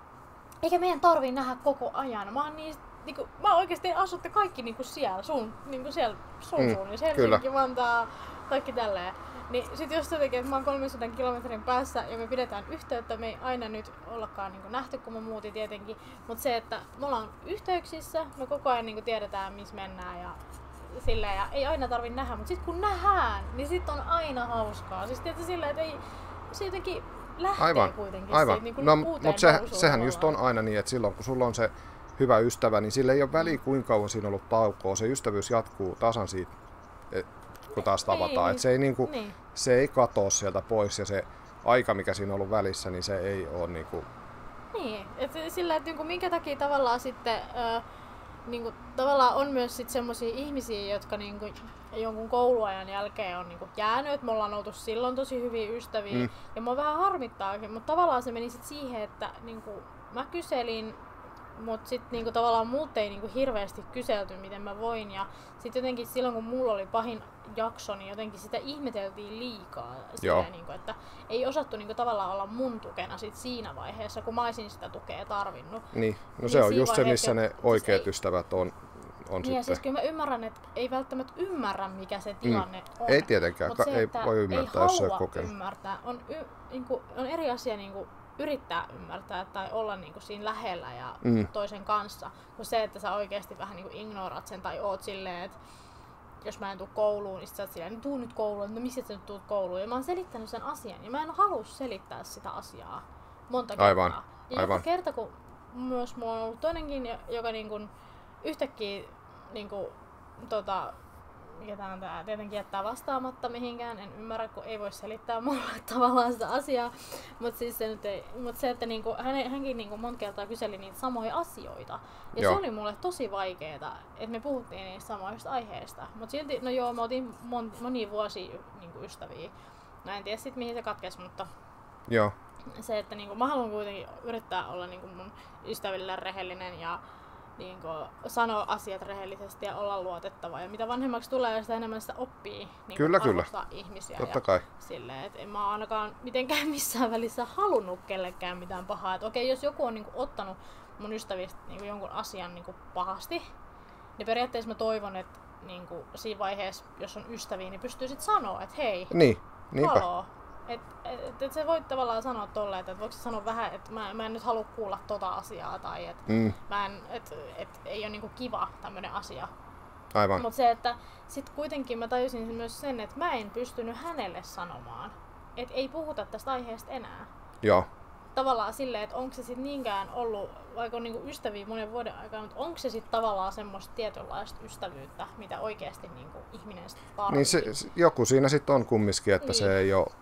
eikä meidän tarvii nähdä koko ajan. Mä oon niin, niinku, mä oikeesti asutte kaikki niinku siellä, sun, niinku siellä sun Mm, suunnissa, kyllä. Helsinki, Vantaa, kaikki tälleen. Niin sit jos jotenkin, että mä oon kolmesataa kilometrin päässä ja me pidetään yhteyttä, me ei aina nyt ollakaan niinku nähty, kun mä muutin tietenkin. Mut se, että me ollaan yhteyksissä, me koko ajan niinku tiedetään, missä mennään ja silleen, ja ei aina tarvi nähdä, mutta sitten kun nähdään, niin sit on aina hauskaa. Siis tietysti silleen, että ei, se jotenkin lähtee Aivan, kuitenkin aivan. siitä niin No, uuteen mutta se, nousuun sehän just on tavallaan. aina niin, että silloin kun sulla on se hyvä ystävä, niin sillä ei ole väliä kuinka kauan siinä on ollut taukoa. Se ystävyys jatkuu tasan siitä, et, kun taas tavataan. Niin, Et se, ei niinku, niin. se ei katoa sieltä pois ja se aika, mikä siinä on ollut välissä, niin se ei ole niinku... Niin, että sillä, että niinku minkä takia tavallaan sitten ö, niinku, tavallaan on myös sit semmosia ihmisiä, jotka niinku, jonkun kouluajan jälkeen on niinku jäänyt, että me ollaan oltu silloin tosi hyviä ystäviä Mm. ja mua vähän harmittaakin, mutta tavallaan se meni sit siihen, että niinku, mä kyselin, mutta sitten niinku, tavallaan muut ei niinku, hirveästi kyselty, miten mä voin, ja sitten jotenkin silloin, kun mulla oli pahin jakso, niin jotenkin sitä ihmeteltiin liikaa. Silleen, niinku, että ei osattu niinku, tavallaan olla mun tukena sit siinä vaiheessa, kun mä olisin sitä tukea tarvinnut. Niin, no Niin se on siinä just se, vaiheessa, missä ne siis oikeat ei- ystävät on, on Niin, ja sitten. siis kyllä mä ymmärrän, että ei välttämättä ymmärrä, mikä se tilanne mm. on. Ei tietenkään, Mut ka- se, ei että voi ymmärtää, ei jos se ei halua ole kokenut. ymmärtää. On, y, niinku, on eri asia niinku, yrittää ymmärtää tai olla niinku, siinä lähellä ja Mm. toisen kanssa, kuin se, että sä oikeasti vähän niinku, ignoraat sen tai oot silleen, että jos mä en tuu kouluun, niin sit sä oot silleen, no tuu nyt kouluun, no missä sä nyt tuut kouluun? Ja mä oon selittänyt sen asian ja mä en halua selittää sitä asiaa monta kertaa. Aivan, Ja aivan. joka kerta, kun myös mulla on ollut toinenkin, joka niinku, yhtäkkiä niinku, tota, mikä tää on tää, tietenkin jättää vastaamatta mihinkään, en ymmärrä, kun ei voi selittää mulle tavallaan sitä asiaa, mutta siis se, nyt ei, mut se, että niinku, hän, hänkin niinku monta kertaa kyseli niitä samoja asioita, ja Joo. se oli mulle tosi vaikeeta, että me puhuttiin niistä samoista aiheista, mutta silti, no joo, me oltiin mon, monia vuosia niinku ystäviä, no en tiedä sit mihin se katkesi, mutta Joo, se, että niinku, mä haluan kuitenkin yrittää olla niinku mun ystäville rehellinen ja niinku, sanoa asiat rehellisesti ja olla luotettava. Ja mitä vanhemmaksi tulee, sitä enemmän sitä oppii niinku, Kyllä, kyllä. arvostaa ihmisiä. totta ja kai. silleen, et en mä oo ainakaan mitenkään missään välissä halunnut kellekään mitään pahaa. Et okei, jos joku on niinku, ottanut mun ystävistä niinku, jonkun asian niinku, pahasti, niin periaatteessa mä toivon, että niinku, siinä vaiheessa, jos on ystäviä, niin pystyy sit sanoa, että hei, Niin, niinpä. haloo. Et, et, et sä voit tavallaan sanoa tolleen, että voiko sä sanoa vähän, että mä, mä en nyt halua kuulla tota asiaa tai että Mm, mä en, et, et, ei ole niinku kiva tämmönen asia. aivan. Mutta se, että sit kuitenkin mä tajusin myös sen, että mä en pystynyt hänelle sanomaan, että ei puhuta tästä aiheesta enää. Joo, Tavallaan silleen, että onko se sit niinkään ollut, vaikka on niinku ystäviä monen vuoden aikana, mutta onko se sit tavallaan semmoista tietynlaista ystävyyttä, mitä oikeasti niinku ihminen sit tarvitsee. niin se, se- joku siinä sitten on kumminkin, että Niin. se ei ole,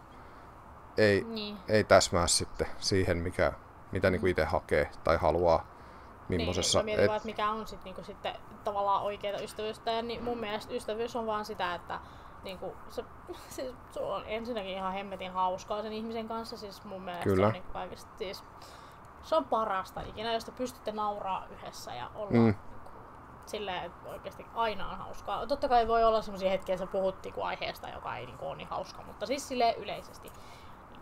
ei, Niin. ei täsmää sitten siihen, mikä, mitä niinku itse hakee tai haluaa. Millaisessa, Niin, mä mietin et, vaan, että mikä on sit niinku sitten tavallaan oikeeta ystävyyttä. Ja niin mun mielestä ystävyys on vaan sitä, että niinku, se, siis, sulla on ensinnäkin ihan hemmetin hauskaa sen ihmisen kanssa. Siis mun mielestä Kyllä. se on niinku kaikista, siis, se on parasta ikinä, jos te pystytte nauraa yhdessä ja olla Mm. niinku, silleen, että oikeasti aina on hauskaa. Totta kai voi olla sellaisia hetkiä, että sä puhut niinku aiheesta, joka ei niinku ole niin hauska, mutta siis silleen yleisesti niinku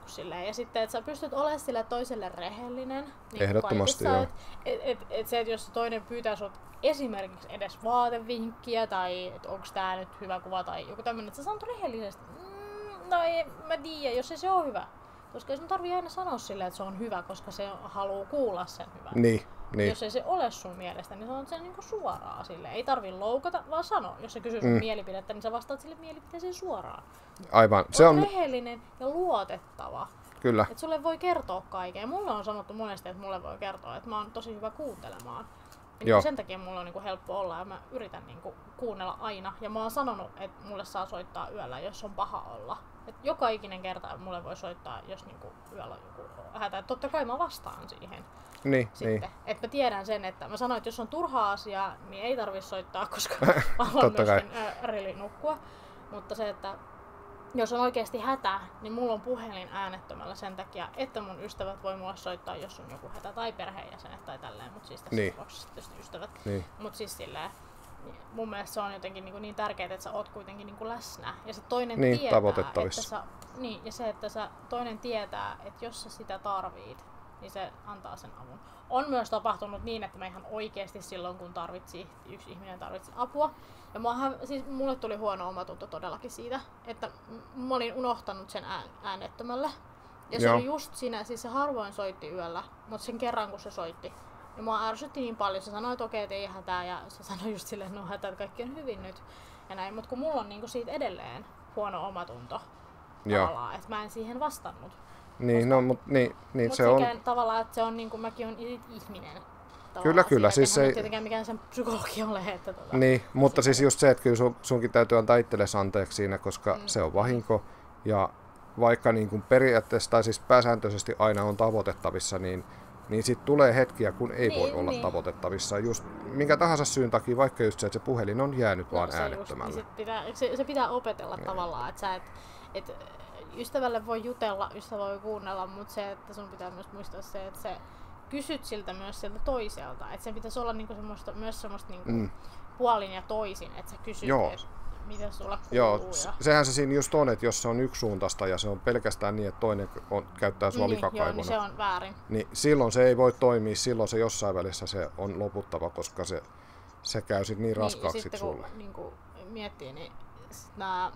silleen. Ja sitten, että sä pystyt olemaan sille toiselle rehellinen. Niin Ehdottomasti, kaikissa, joo. Et, et, et, et se, että jos se toinen pyytää sut esimerkiksi edes vaatevinkkiä tai että onko tää nyt hyvä kuva tai joku tämmönen, että sä sanot rehellisesti. Mm, no ei, mä tiedän, jos ei se ole hyvä. Koska sun tarvii aina sanoa silleen, että se on hyvä, koska se haluaa kuulla sen hyvän. Niin, niin. Jos ei se ole sun mielestä, niin sanot sen niinku suoraan silleen. Ei tarvii loukata, vaan sano. Jos se kysyy sun Mm. mielipidettä, niin sä vastaat sille mielipiteeseen suoraan. Aivan. Se on on, rehellinen ja luotettava. kyllä. Että sulle voi kertoa kaiken. Mulle on sanottu monesti, että mulle voi kertoa, että mä oon tosi hyvä kuuntelemaan. Ja Joo. sen takia mulla on niinku helppo olla ja mä yritän niinku kuunnella aina. Ja mä oon sanonut, että mulle saa soittaa yöllä, jos on paha olla. Et joka ikinen kerta mulle voi soittaa, jos niinku yöllä on joku hätä. Et totta kai mä vastaan siihen. Niin, Sitten. niin. Että mä tiedän sen, että mä sanoin, että jos on turha asia, niin ei tarvi soittaa, koska mä haluan Totta kai. myöskin ä, reli nukkua. Mutta se, että jos on oikeasti hätä, niin mulla on puhelin äänettömällä sen takia, että mun ystävät voi mulle soittaa, jos on joku hätä tai perheenjäsenet tai tälleen, mutta siis tässä Niin. tapauksessa tietysti ystävät. Niin. Mutta siis silleen, niin mun mielestä se on jotenkin niin, niin tärkeää, että sä oot kuitenkin niin läsnä. Ja se toinen Niin, tietää, tavoitettavissa. että sä, niin, ja se, että sä, toinen tietää, että jos sä sitä tarvit, niin se antaa sen avun. On myös tapahtunut niin, että mä ihan oikeasti silloin, kun tarvitsi, yksi ihminen tarvitsi apua. Ja mä, siis mulle tuli huono omatunto todellakin siitä, että mä olin unohtanut sen ään, äänettömälle. Ja se Joo. oli just siinä, siis se harvoin soitti yöllä, mutta sen kerran kun se soitti, niin mua ärsytti niin paljon. Se sanoi, että okei, okay, ei hätää, ja se sanoi just silleen, että no hätää, että kaikki on hyvin nyt. Ja näin, mutta kun mulla on niinku siitä edelleen huono omatunto Joo. tavallaan, että mä en siihen vastannut. Niin, no, mut, niin, niin Mut se on. sekään tavallaan, että se on niinku, mäkin on ihminen. tavallaan Kyllä, kyllä, siinä, siis eihän ei- nyt tietenkään mikään sen psykologi ole, että tota, Niin, mutta sitä- siis just se, että kyllä sun, sunkin täytyy antaa itsellesi anteeksi siinä, koska Mm. se on vahinko. Ja vaikka niin kuin periaatteessa tai siis pääsääntöisesti aina on tavoitettavissa, niin, niin sitten tulee hetkiä, kun ei voi Niin, olla niin. tavoitettavissa. Just minkä tahansa syyn takia, vaikka just se, että se puhelin on jäänyt vaan No, se just, äänettömälle. niin sit pitää, se, se pitää opetella Niin. tavallaan, että sä et, et, ystävälle voi jutella, ystävä voi kuunnella, mutta se, että sun pitää myös muistaa se, että se kysyt siltä myös siltä toiselta. Että sen pitäisi olla niinku semmoista, myös semmoista niinku Mm. puolin ja toisin, että sä kysyt, Joo. että mitä sulla kuuluu. Joo, ja... s- sehän se siinä just on, että jos se on yksisuuntaista ja se on pelkästään niin, että toinen on, käyttää sua niin, joo, vikakaivona, niin se on väärin. niin silloin se ei voi toimia, silloin se jossain välissä se on loputtava, koska se, se käy sit niin Niin, ja raskaaksi sitten sulle. kun niinku, miettii, niin sit nää...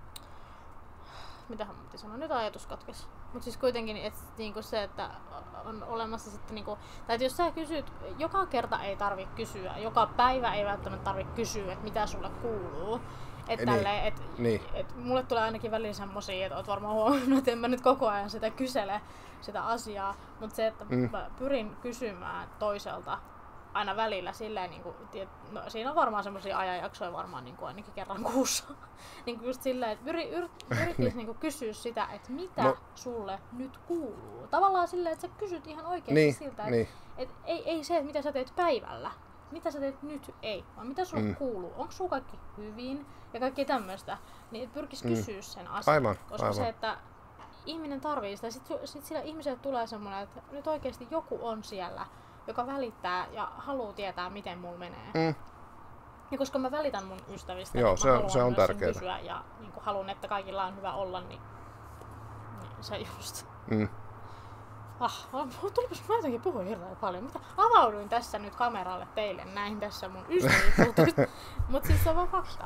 Mitähän mä piti sanoa? Nyt ajatus katkesi. Mutta siis kuitenkin että niinku se, että on olemassa sitten niinku... Tai että jos sä kysyt, joka kerta ei tarvitse kysyä, joka päivä ei välttämättä tarvitse kysyä, että mitä sulle kuuluu. Että Niin, tälleen, et, niin. et mulle tulee ainakin välillä semmosia, että oot varmaan huomannut, että en mä nyt koko ajan sitä kysele, sitä asiaa. Mutta se, että Mm. mä pyrin kysymään toiselta aina välillä silleen, niin kuin, no, siinä on varmaan semmoisia ajanjaksoja varmaan niin kuin ainakin kerran kuussa. niin kuin just silleen, että pyri, yr, yrittäis niin kuin kysyä sitä, että mitä No. no. sulle nyt kuuluu. Tavallaan silleen, että sä kysyt ihan oikeasti Niin, siltä, että niin. et, ei, ei se, että mitä sä teet päivällä. Mitä sä teet nyt, ei. Vaan mitä sulle Mm. mm. kuuluu. Onko sulla kaikki hyvin ja kaikki tämmöistä. Niin et pyrkis Mm. kysyä sen asian. Aivan, koska aivan. se, että ihminen tarvii sitä. Sitten sit sillä ihmiselle tulee semmoinen, että nyt oikeasti joku on siellä, joka välittää ja haluaa tietää, miten mulla menee. Mm. Ja koska mä välitän mun ystävistä, Joo, niin se mä on- haluan se on myös sen tärkeetä. kysyä ja niin haluan, että kaikilla on hyvä olla, niin, niin se just. Mm. Ah, tulipas mä jotenkin puhuin hirveän paljon. Mitä? Avauduin tässä nyt kameralle teille näin tässä mun ystävyysjutuista. Mut siis se on vaan fakta.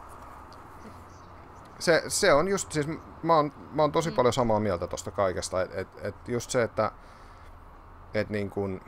Se, se on just, siis mä oon, mä oon tosi Mm. paljon samaa mieltä tosta kaikesta, että et, et just se, että et niin kun,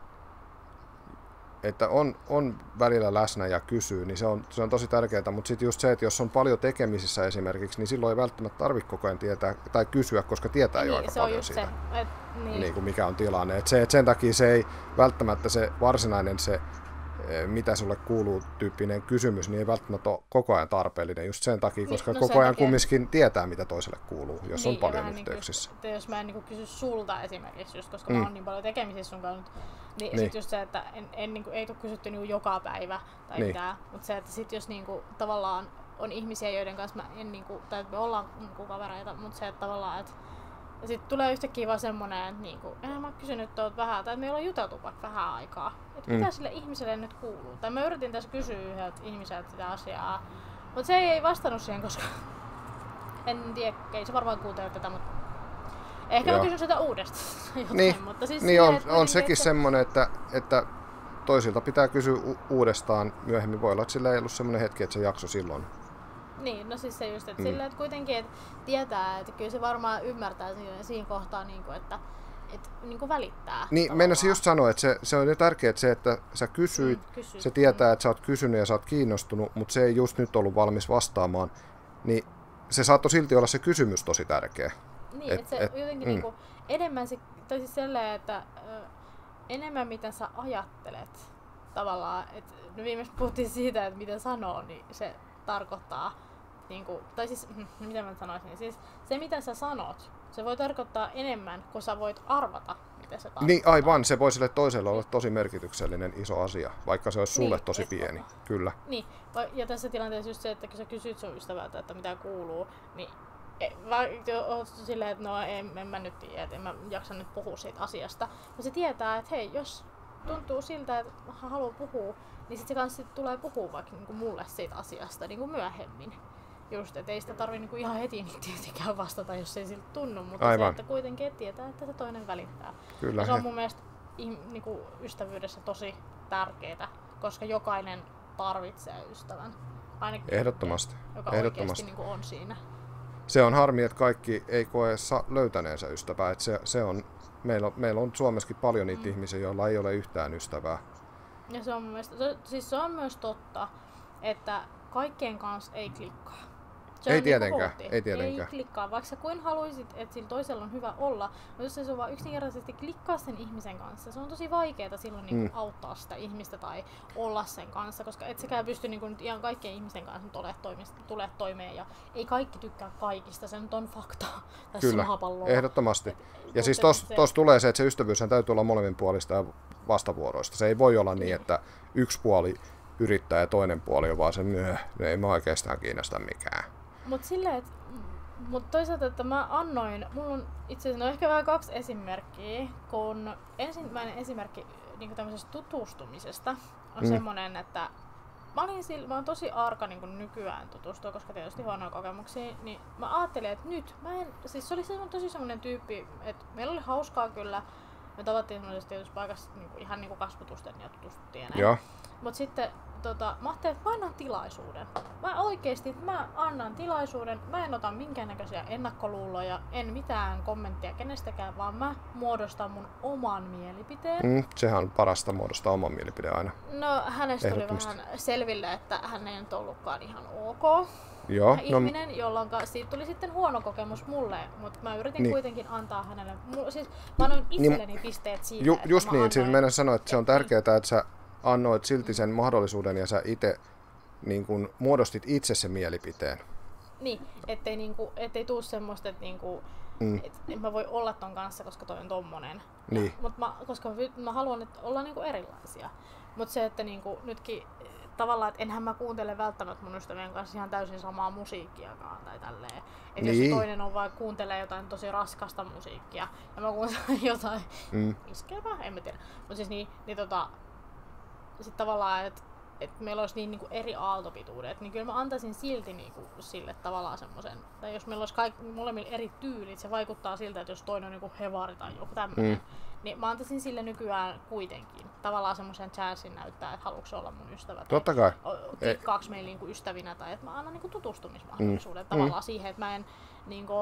että on, on välillä läsnä ja kysyy, niin se on, se on tosi tärkeää, mutta sitten just se, että jos on paljon tekemisissä esimerkiksi, niin silloin ei välttämättä tarvitse koko ajan tietää tai kysyä, koska tietää jo Niin, aika se on paljon just siitä, se. Et, niin. niin kuin mikä on tilanne. Et se, et sen takia se ei välttämättä se varsinainen se, eh, mitä sulle kuuluu tyyppinen kysymys, niin ei välttämättä ole koko ajan tarpeellinen just sen takia, Niin, koska no koko sen ajan takia- kumminkin tietää, mitä toiselle kuuluu, jos niin, on ja paljon vähän yhteyksissä. Niin kuin, jos mä en niin kuin kysy sulta esimerkiksi, just koska Mm. mä oon niin paljon tekemisissä sun kanssa nyt, niin, Niin. sit just se, että en, en, niin kuin, ei tule kysytty niin kuin joka päivä tai Niin. mitään, mutta se, että sit jos niin kuin, tavallaan on ihmisiä, joiden kanssa mä en, niin kuin, tai että me ollaan niin kuin, kavereita, mutta se, että tavallaan, että ja sitten tulee yhtäkkiä vaan semmonen, että niinku, en mä kysynyt tuolta vähän, tai me ollaan juteltu vaikka vähän aikaa. Että Mm. mitä sille ihmiselle nyt kuuluu? Tai mä yritin tässä kysyä yhdeltä ihmiseltä sitä asiaa, mutta se ei vastannut siihen, koska en tiedä, ei se varmaan kuuntele tätä, mutta Ehkä Joo. mä kysyn sitä uudestaan. Jotain, Niin, mutta siis niin on, silleen, on sekin että... semmoinen, että, että toisilta pitää kysyä u- uudestaan myöhemmin. Voi olla, että sillä ei ollut semmoinen hetki, että se jakso silloin. Niin, no siis se just, että Mm. sillä, että kuitenkin että tietää, että kyllä se varmaan ymmärtää siinä, siinä kohtaa, niin kuin, että, että niin kuin välittää. Niin, meinasin just sanoa, että se, se on jo tärkeää se, että sä kysyit, Mm, kysyt. se tietää, että sä oot kysynyt ja sä oot kiinnostunut, mutta se ei just nyt ollut valmis vastaamaan, niin se saattoi silti olla se kysymys tosi tärkeä. Niin, Et- että se et- jotenkin mm. niinku enemmän se, tai siis silleen, että ö, enemmän mitä sä ajattelet tavallaan, että no viimeksi puhuttiin siitä, että mitä sanoo, niin se tarkoittaa niinku, tai siis, mitä mä sanoisin, siis se mitä sä sanot, se voi tarkoittaa enemmän, kun sä voit arvata, mitä se tarkoittaa. Niin aivan, se voi sille toiselle olla tosi merkityksellinen iso asia, vaikka se olisi sulle Niin, tosi et- pieni, kyllä. Niin, va- ja tässä tilanteessa just se, että kun sä kysyt sun ystävältä, että mitä kuuluu, niin e- va- jo- oot silleen, että no en, en mä nyt tiedä, että en mä jaksa nyt puhua siitä asiasta. Mutta se tietää, että hei, jos tuntuu siltä, että hän haluaa puhua, niin sit se kanssa sit tulee puhua vaikka niinku mulle siitä asiasta niinku myöhemmin. Just, että ei sitä tarvi niinku ihan heti niin tietenkään vastata, jos ei siltä tunnu, mutta Aivan. se, että kuitenkin et tietää, että se toinen välittää. Kyllä. Ja se on he- mun mielestä ihm- niinku ystävyydessä tosi tärkeää, koska jokainen tarvitsee ystävän. Ainakin Ehdottomasti. joka Ehdottomasti. oikeasti niinku on siinä. Se on harmi, että kaikki ei koe sa- löytäneensä ystävää. Että se, se on, meillä, on, meillä on Suomessakin paljon niitä mm. ihmisiä, joilla ei ole yhtään ystävää. Ja se on mun mielestä, se, siis se on myös totta, että kaikkien kanssa ei klikkaa. Se Ei on tietenkään, niinku kohti. ei tietenkään. Ei klikkaa, vaikka sä kuin haluisit, että sillä toisella on hyvä olla, mutta jos se vaan yksinkertaisesti klikkaa sen ihmisen kanssa, se on tosi vaikeaa silloin niinku Mm. auttaa sitä ihmistä tai olla sen kanssa, koska et sekään pysty niinku nyt ihan kaikkien ihmisten kanssa nyt ole toimesta, tulee toimeen ja ei kaikki tykkää kaikista, se nyt on fakta tässä Kyllä, maapallolla. ehdottomasti. Et- Ja mutta siis tos, se- tos tulee se, että se ystävyyshän täytyy olla molemminpuolista ja vastavuoroista. Se ei voi olla niin, että yksi puoli yrittää ja toinen puoli on vaan se, myö, ei mä oikeastaan kiinnosta mikään. Mut silleen, et, mut toisaalta, että mä annoin, mulla on itse asiassa no ehkä vähän kaksi esimerkkiä, kun ensimmäinen esimerkki niin tämmöisestä tutustumisesta on Mm. mm. semmonen, että mä, olin sillä, mä oon tosi arka niin nykyään tutustua, koska tietysti huonoja kokemuksia, niin mä ajattelin, että nyt, mä en, siis se oli semmonen, tosi semmonen tyyppi, että meillä oli hauskaa kyllä, me tavattiin semmoisessa tietyssä paikassa niin kuin, ihan niin kuin kasvotusten ja tutustuttiin ja näin. Joo, Mut sitten tota, mä ajattelin, että mä annan tilaisuuden. Mä oikeesti, mä annan tilaisuuden. Mä en ota minkäännäköisiä ennakkoluuloja, en mitään kommenttia kenestäkään, vaan mä muodostan mun oman mielipiteen. mm, sehän on parasta muodostaa oman mielipide aina. No hänestä tuli Ehdottomasti. vähän selville, että hän ei nyt ollutkaan ihan ok Joo, no, ihminen, jolloin siitä tuli sitten huono kokemus mulle, mutta mä yritin Niin. kuitenkin antaa hänelle, mu- siis mä annoin itselleni pisteet siitä, ju, että just mä niin, siis annoin- meidän sanoa, että se on tärkeää, että sä annoit silti sen mahdollisuuden ja sä itse niin kun muodostit itse sen mielipiteen. Niin, ettei, niinku, ettei tuu semmoista, että niinku, Mm. et, en mä voi olla ton kanssa, koska toi on tommonen. Niin. Mut mä, koska mä, mä haluan että olla niinku erilaisia. Mut se, että niinku, nytkin tavallaan, että enhän mä kuuntele välttämättä mun ystävien kanssa ihan täysin samaa musiikkiakaan tai tälleen. Että Niin. jos toinen on vaikka kuuntelee jotain tosi raskasta musiikkia ja mä kuuntelen jotain Mm. iskevää, en mä tiedä. Mut siis niin, niin tota, sit tavallaan, että et meillä olisi niin niinku eri aaltopituudet, niin kyllä mä antaisin silti niinku sille tavallaan semmoisen, tai jos meillä olisi kaikki, molemmilla eri tyylit, se vaikuttaa siltä, että jos toinen on niinku hevari tai joku tämmöinen, Mm. niin mä antaisin sille nykyään kuitenkin tavallaan semmoisen chanssin näyttää, että haluatko se olla mun ystävä. Tai Totta kai. o- klikkaaks meillä niinku ystävinä, tai että mä annan niinku tutustumismahdollisuuden Mm. tavallaan siihen, että mä en niinku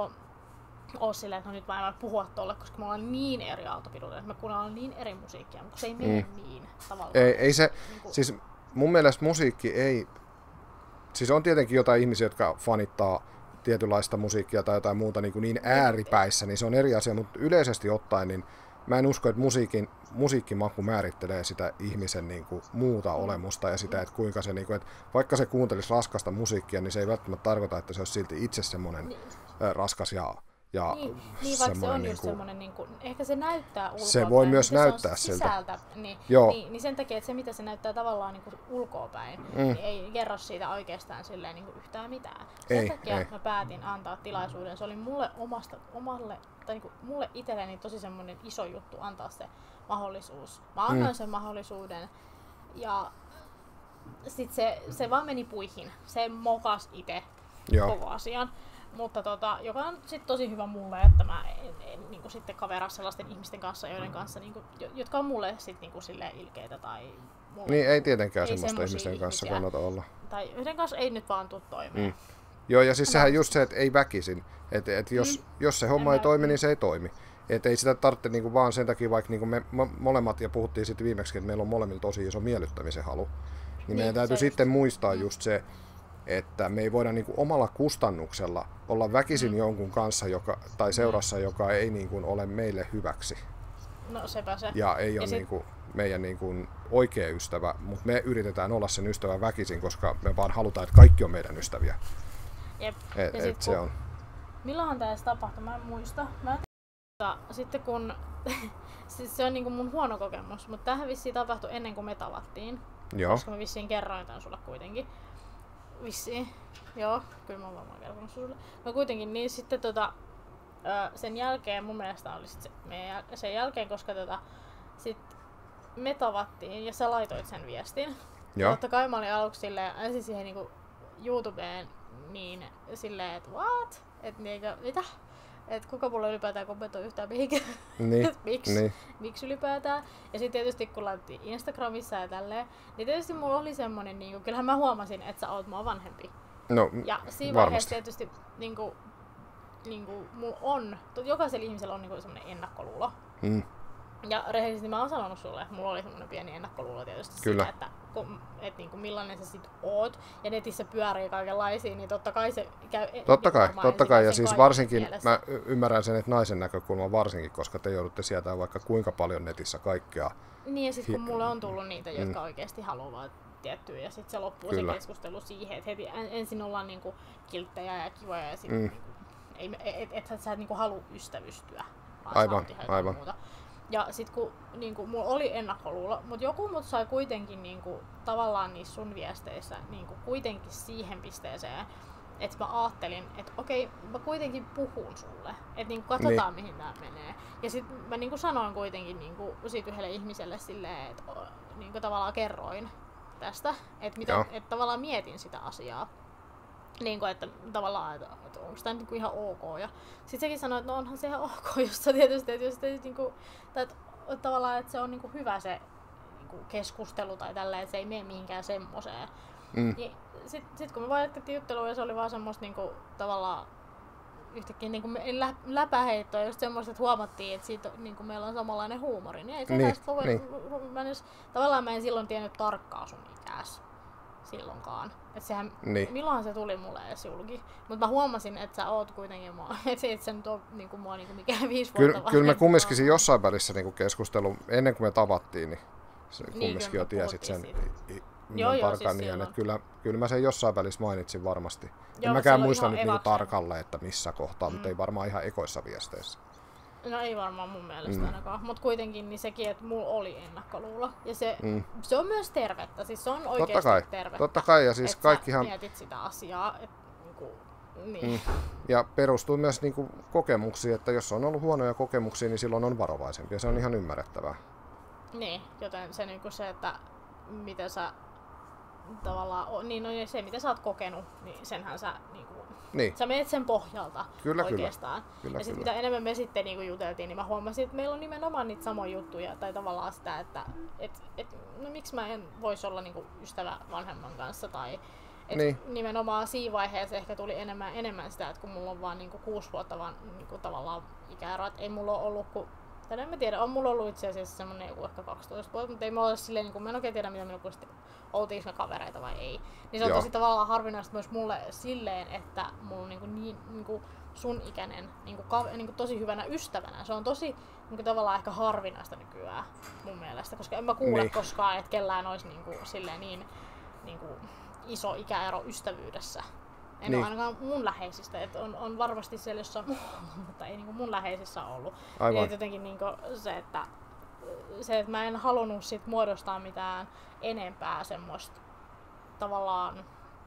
oo silleen, että no nyt mä en voi puhua tolle, koska me ollaan niin eri aaltopituudet, että me kuunnellaan niin eri musiikkia, mutta se ei mene Mm. niin tavallaan. Ei, ei se, Niinku- siis mun mielestä musiikki ei, siis on tietenkin jotain ihmisiä, jotka fanittaa tietynlaista musiikkia tai jotain muuta niin, kuin niin ääripäissä, niin se on eri asia, mutta yleisesti ottaen, niin mä en usko, että musiikin, musiikkimaku määrittelee sitä ihmisen niin kuin muuta olemusta ja sitä, että kuinka se, niin kuin, että vaikka se kuuntelisi raskasta musiikkia, niin se ei välttämättä tarkoita, että se olisi silti itse semmoinen Niin. ä, raskas ja, ja Niin, niin vaikka se on niin just kuin, semmoinen, niin kuin, ehkä se näyttää ulkoa Se voi päin, myös mutta näyttää se on siltä. sisältä, niin, Joo. niin, niin sen takia, että se mitä se näyttää tavallaan niin kuin ulkoa päin, Mm. niin ei kerro siitä oikeastaan silleen niin kuin yhtään mitään. Sen Ei, takia ei. mä päätin antaa tilaisuuden. Se oli mulle omasta, omalle, tai niin kuin mulle itselleni tosi semmoinen iso juttu antaa se mahdollisuus. Mä annoin Mm. sen mahdollisuuden ja sit se, se vaan meni puihin. Se mokas itse Joo. koko asian. Mutta tota, joka on sit tosi hyvä mulle, että mä en, en niinku sitten kaveraa sellaisten ihmisten kanssa, joiden kanssa, niinku, jotka on mulle sit niinku silleen ilkeitä tai mulle. Niin, ei tietenkään ei semmoista ihmisten kanssa ihmisiä. kannata olla. Tai yhden kanssa ei nyt vaan tuu toimeen. Mm. Joo, ja siis sehän just se, että ei väkisin. Että et jos, mm. jos se homma en ei mä, toimi, mm. niin se ei toimi. Että ei sitä tarvitse niinku vaan sen takia, vaikka niinku me molemmat, ja puhuttiin sitten viimeksi, että meillä on molemmilla tosi iso miellyttämisen halu, niin, niin meidän täytyy sitten just muistaa mm. just se, että me ei voida niinku omalla kustannuksella olla väkisin mm. jonkun kanssa joka, tai seurassa, mm. joka ei niinku ole meille hyväksi. No sepä se. Ja ei ole sit... niinku meidän niinku oikea ystävä, mutta me yritetään olla sen ystävän väkisin, koska me vaan halutaan, että kaikki on meidän ystäviä. Jep. Et, ja et sit, se kun... on. Milloinhan tämä edes tapahtui? Mä en muista. Mä en... Sitten kun... siis se on niinku mun huono kokemus, mutta tämähän vissiin tapahtui ennen kuin me tavattiin. Joo. Koska mä vissiin kerroin tämän sulle kuitenkin. Vissiin. Joo, kyllä mä oon varmaan kertonut sulle. No kuitenkin, niin sitten tota... sen jälkeen mun mielestä oli sit se, meidän, sen jälkeen, koska tota, sit me tavattiin ja sä laitoit sen viestin. Joo. Totta kai mä olin aluksi silleen, ensin siihen niinku YouTubeen niin silleen, että what? Et niinkö, mitä? Et kuka mulla ylipäätään kommentoi yhtään mihinkään? Niin. Miksi? Niin. Miksi ylipäätään? Ja sitten tietysti kun laitettiin Instagramissa ja tälleen, niin tietysti mulla oli semmonen, niinku, kyllähän mä huomasin, että sä oot mua vanhempi. No, ja siinä varmasti. vaiheessa tietysti niinku, niinku, mulla on, jokaisella ihmisellä on niinku semmoinen ennakkoluulo. Mm. Ja rehellisesti mä oon sanonut sulle, että mulla oli semmoinen pieni ennakkoluulo tietysti Kyllä. siitä, että et niinku millainen sä sit oot. Ja netissä pyörii kaikenlaisia, niin totta kai se käy Totta kai, totta kai. Ja siis varsinkin, mielessä. mä y- ymmärrän sen, että naisen näkökulma varsinkin, koska te joudutte sieltä vaikka kuinka paljon netissä kaikkea. Niin ja sit kun Hi- mulle on tullut niitä, jotka mm. oikeesti haluavat tiettyä, ja sit se loppuu Kyllä. se keskustelu siihen, että heti en, ensin ollaan niinku kilttejä ja kivoja, ja sit Mm. niinku, ei, et, et, et sä et niinku halua ystävystyä, vaan Aivan, sä oot ihan jotain aivan. muuta. Ja sit kun niinku, mulla oli ennakkoluulo, mut joku mut sai kuitenkin niinku, tavallaan niissä sun viesteissä niinku, kuitenkin siihen pisteeseen, että mä ajattelin, että okei, mä kuitenkin puhun sulle, että niinku, katsotaan niin. mihin tää menee. Ja sit mä niinku, sanoin kuitenkin niinku, siitä yhdelle ihmiselle silleen, että niinku, tavallaan kerroin tästä, että miten, et, tavallaan mietin sitä asiaa. Niin kuin, että tavallaan, että, että onko tämä niinku ihan ok. Ja sitten sekin sanoi, että no onhan se ihan ok, josta tietysti, että jos te, niinku, tai, että, tavallaan, että se on niinku hyvä se niinku keskustelu tai tällä, että se ei mene mihinkään semmoiseen. Mm. Niin sitten sit kun me vaan jatkettiin juttelua ja se oli vaan semmoista niinku, tavallaan yhtäkkiä niinku lä- läpäheittoa, just semmoista, että huomattiin, että siitä, niinku, meillä on samanlainen huumori. Niin ei se niin, voi, niin. mä en, tavallaan mä en silloin tiennyt tarkkaa sun ikääs silloinkaan. Et sehän, Niin. milloinhan se tuli mulle edes julki. Mutta mä huomasin, että sä oot kuitenkin mua. Et se et sä nyt oo niinku mua niinku mikään viisi Kyllä, vuotta kyllä me vanhempi, kumminkin vaan- jossain välissä niin keskustelu, ennen kuin me tavattiin, niin se Niin, kumminkin kyllä jo me tiesit sen puhuttiin i- i- Joo, ihan joo, tarkan siis iän, silloin. että kyllä, kyllä mä sen jossain välissä mainitsin varmasti. En Joo, mäkään silloin muista ihan nyt niinku evaksen. tarkalle, että missä kohtaa, mm. mutta ei varmaan ihan ekoissa viesteissä. No ei varmaan mun mielestä Mm. ainakaan. Mut kuitenkin niin sekin, että mulla oli ennakkoluulo. Ja se, Mm. se on myös tervettä. Siis se on oikeesti Totta kai, tervettä. totta kai, ja siis että kaikkihan... sä mietit sitä asiaa. Et, niinku, niin. Mm. Ja perustuu myös niinku kokemuksiin, että jos on ollut huonoja kokemuksia, niin silloin on varovaisempi, ja se on ihan ymmärrettävää. Niin, joten se, niinku se, että mitä sä tavallaan, niin no, se mitä sä oot kokenut, niin senhän sä niinku, Niin. sä menet sen pohjalta Kyllä, oikeastaan. kyllä. Kyllä, ja sitten kyllä. mitä enemmän me sitten niinku juteltiin, niin mä huomasin, että meillä on nimenomaan niitä samoja juttuja, tai tavallaan sitä, että et, et, no miksi mä en voisi olla niinku ystävä vanhemman kanssa, tai et Niin. nimenomaan siinä vaiheessa ehkä tuli enemmän enemmän sitä, että kun mulla on vaan niinku kuusi vuotta vaan niinku tavallaan ikäero, että ei mulla ole ollut kuin, tai en mä tiedä, on mulla ollut itse asiassa semmonen joku ehkä kaksitoista vuotta, mutta ei mulla ole silleen, niin kuin, mä en oikein tiedä mitä minulla sitten oltiinko me kavereita vai ei. Niin se on Joo. tosi tavallaan harvinaista myös mulle silleen, että mulla on niinku niin, niinku sun ikäinen niinku, ka, niinku tosi hyvänä ystävänä. Se on tosi niinku, tavallaan ehkä harvinaista nykyään mun mielestä, koska en mä kuule Niin. koskaan, että kellään olisi niinku, silleen niin niinku, iso ikäero ystävyydessä. En Niin. ole ainakaan mun läheisistä, että on, on varmasti siellä jossain muualla, mutta ei niinku mun läheisissä ollut. Aivan. Niin jotenkin niinku se, että se, että mä en halunnut sit muodostaa mitään enempää semmoista tavallaan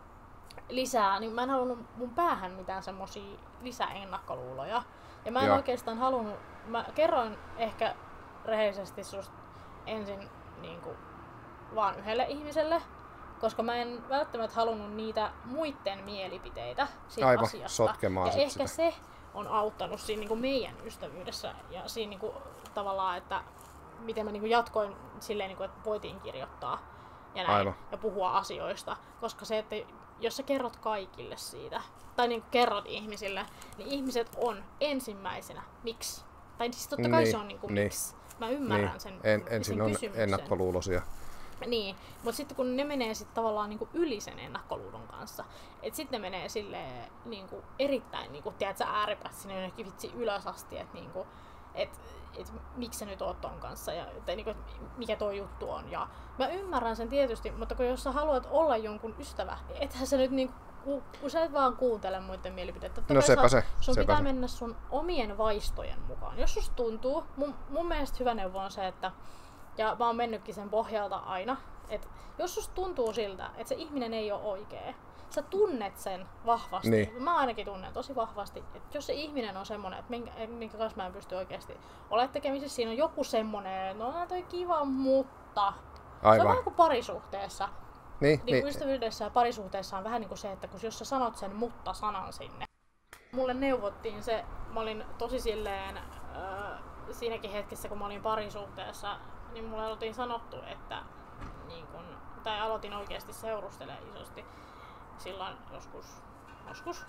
lisää, niin mä en halunnut mun päähän mitään semmosia lisäennakkoluuloja. Ja mä en Joo. oikeastaan halunnut, mä kerroin ehkä rehellisesti susta ensin niinku vaan yhdelle ihmiselle, koska mä en välttämättä halunnut niitä muiden mielipiteitä siitä Aivan, asiasta. sotkemaan ja sit ehkä sitä. se on auttanut siinä niin kuin meidän ystävyydessä ja siinä niin kuin, tavallaan, että miten mä niin kuin jatkoin silleen, niin kuin, että voitiin kirjoittaa ja, näin, Aivan. ja puhua asioista. Koska se, että jos sä kerrot kaikille siitä, tai niin kuin kerrot ihmisille, niin ihmiset on ensimmäisenä, miksi? Tai siis totta kai niin, se on niin kuin, niin, miksi. Mä ymmärrän niin. sen, En, sen ensin on kysymyksen. ennakkoluuloisia. Niin, mutta sitten kun ne menee sit tavallaan niinku yli sen ennakkoluulon kanssa, että sitten ne menee silleen niinku erittäin niinku, tiedätkö, ääripäät sinne jonnekin vitsi ylös asti, että niinku, et, et, miksi sä nyt oot ton kanssa ja tai niinku, et mikä toi juttu on. Ja mä ymmärrän sen tietysti, mutta kun jos sä haluat olla jonkun ystävä, ethän sä nyt niinku, kun sä et vaan kuuntele muiden mielipiteitä. Totta No kai sepä sä, se, sun sepä pitää se. mennä sun omien vaistojen mukaan. Jos susta tuntuu, mun, mun mielestä hyvä neuvo on se, että ja mä oon mennytkin sen pohjalta aina, että jos susta tuntuu siltä, että se ihminen ei ole oikea, sä tunnet sen vahvasti. Niin. Mä ainakin tunnen tosi vahvasti, että jos se ihminen on semmonen, että minkä, minkä kanssa mä en pysty oikeasti olemaan tekemisissä, siinä on joku semmonen, että no on toi kiva, mutta Aivan. se on vähän kuin parisuhteessa. Niin, Niin niin. ystävyydessä ja parisuhteessa on vähän niin kuin se, että kun jos sä sanot sen mutta-sanan sinne. Mulle neuvottiin se, mä olin tosi silleen, äh, siinäkin hetkessä kun mä olin parisuhteessa, niin mulle oltiin sanottu, että niin kun, tai aloitin oikeasti seurustelemaan isosti silloin joskus, joskus.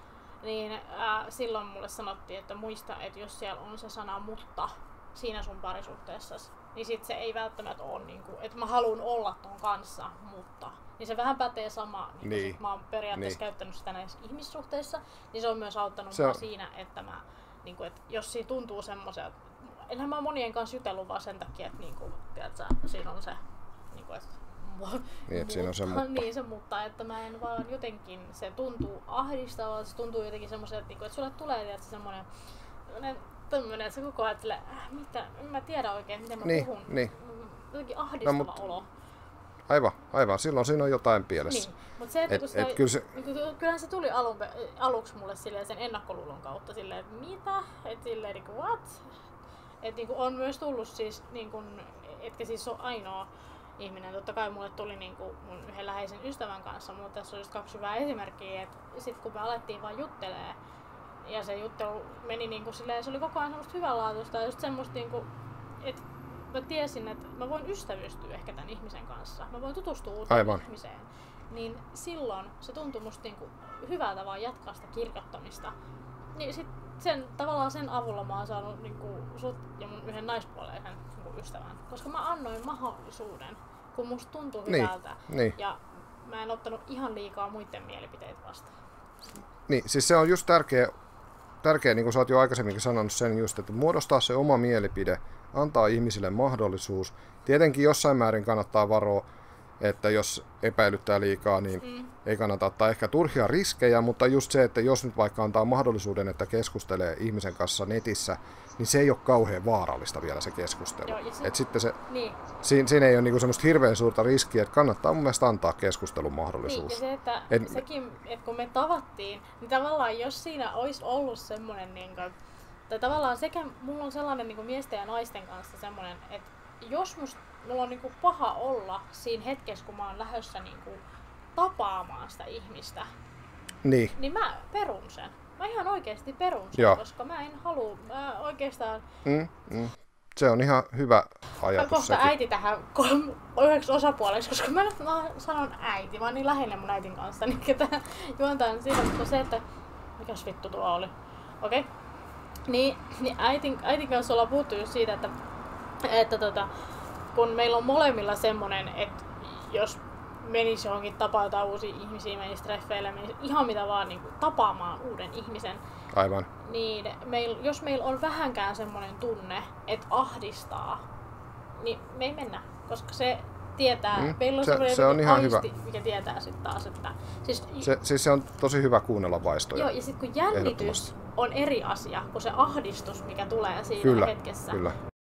Niin äh, silloin mulle sanottiin, että muista, että jos siellä on se sana mutta siinä sun parisuhteessasi, niin sit se ei välttämättä ole niinku, että mä haluan olla ton kanssa, mutta. Niin se vähän pätee sama, niin, Niin. sit mä oon periaatteessa Niin. käyttänyt sitä näissä ihmissuhteissa, niin se on myös auttanut Se mua on- siinä, että mä, niinku, että jos siinä tuntuu semmoiselta, enhän mä monien kanssa jutellut vaan sen takia, että niinku, tiedätkö, siinä on se, niinku, että Niin, että siinä on se mutta. Niin, se mutta, että mä en vaan jotenkin, se tuntuu ahdistavalta, se tuntuu jotenkin semmoiselta, että sulle tulee tiedätkö, semmoinen tämmöinen, että se koko ajan, että äh, mitä, en mä tiedä oikein, miten mä Niin, puhun. niin. Jotenkin ahdistava No, mut- olo. Aivan, aivan. Silloin siinä on jotain pielessä. Niin, mutta se, että Et- kun sitä, et kyllä se- niin kun- kyllähän se tuli alun, aluksi mulle silleen sen ennakkoluulon kautta silleen, että mitä? Että silleen niinku what? Että niinku on myös tullut siis, niinku, etkä siis ole ainoa ihminen. Totta kai mulle tuli niinku mun yhden läheisen ystävän kanssa, mutta tässä on just kaksi hyvää esimerkkiä, että sit kun me alettiin vaan juttelee ja se juttelu meni niinku silleen, se oli koko ajan semmoista hyvänlaatuista ja just semmoista niinku, että mä tiesin, että mä voin ystävystyä ehkä tämän ihmisen kanssa. Mä voin tutustua uuteen Aivan. ihmiseen. Niin silloin se tuntui musta niinku hyvältä vaan jatkaa sitä kirjoittamista. Niin sit sen, tavallaan sen avulla mä oon saanut niinku sut ja mun yhden naispuoleisen niinku ystävän. Koska mä annoin mahdollisuuden, kun musta tuntui Niin, hyvältä. niin. Ja mä en ottanut ihan liikaa muiden mielipiteitä vastaan. Niin, siis se on just tärkeä, tärkeä, niin kuin sä oot jo aikaisemminkin sanonut sen just, että muodostaa se oma mielipide, antaa ihmisille mahdollisuus. Tietenkin jossain määrin kannattaa varoa, että jos epäilyttää liikaa, niin Mm. ei kannata ottaa ehkä turhia riskejä, mutta just se, että jos nyt vaikka antaa mahdollisuuden, että keskustelee ihmisen kanssa netissä, niin se ei ole kauhean vaarallista vielä se keskustelu. Joo, ja se- Et sitten se, Niin. siinä, siinä ei ole niinku semmoista hirveän suurta riskiä, että kannattaa mun mielestä antaa keskustelun Niin, mahdollisuus. ja se, että Et- sekin, että kun me tavattiin, niin tavallaan jos siinä olisi ollut semmoinen, niin kuin, tai tavallaan sekä mulla on sellainen niin kuin miesten ja naisten kanssa semmoinen, että jos must, mulla on niin kuin paha olla siinä hetkessä, kun mä oon lähdössä niin kuin tapaamaan sitä ihmistä, Niin, niin mä perun sen. Mä ihan oikeasti perun sen, Joo. koska mä en halua, mä oikeastaan, mm, mm. Se on ihan hyvä mä ajatus kohta sekin. äiti tähän ko- yhdeksi osapuoleksi, koska mä, mä sanon äiti, mä oon niin läheinen mun äitin kanssa, niin ketä juontaa siitä, mutta se, että mikäs vittu tuo oli, okei. Okay. Niin, niin äitin, äitin kanssa ollaan puhuttu just siitä, että, että tota, kun meillä on molemmilla semmonen, että jos menisi johonkin tapaa jotain uusia ihmisiä, menisi treffeille, menisi ihan mitä vaan niin kuin, tapaamaan uuden ihmisen, Aivan. niin meil, jos meillä on vähänkään semmoinen tunne, että ahdistaa, niin me ei mennä, koska se tietää, Mm, meillä on se- semmoinen se on ihan aisti, hyvä. mikä tietää sitten taas, että siis, Se, siis se on tosi hyvä kuunnella vaistoja. joo, ja sitten kun jännitys Ehdottomasti. on eri asia kuin se ahdistus, mikä tulee siinä Kyllä, hetkessä. kyllä.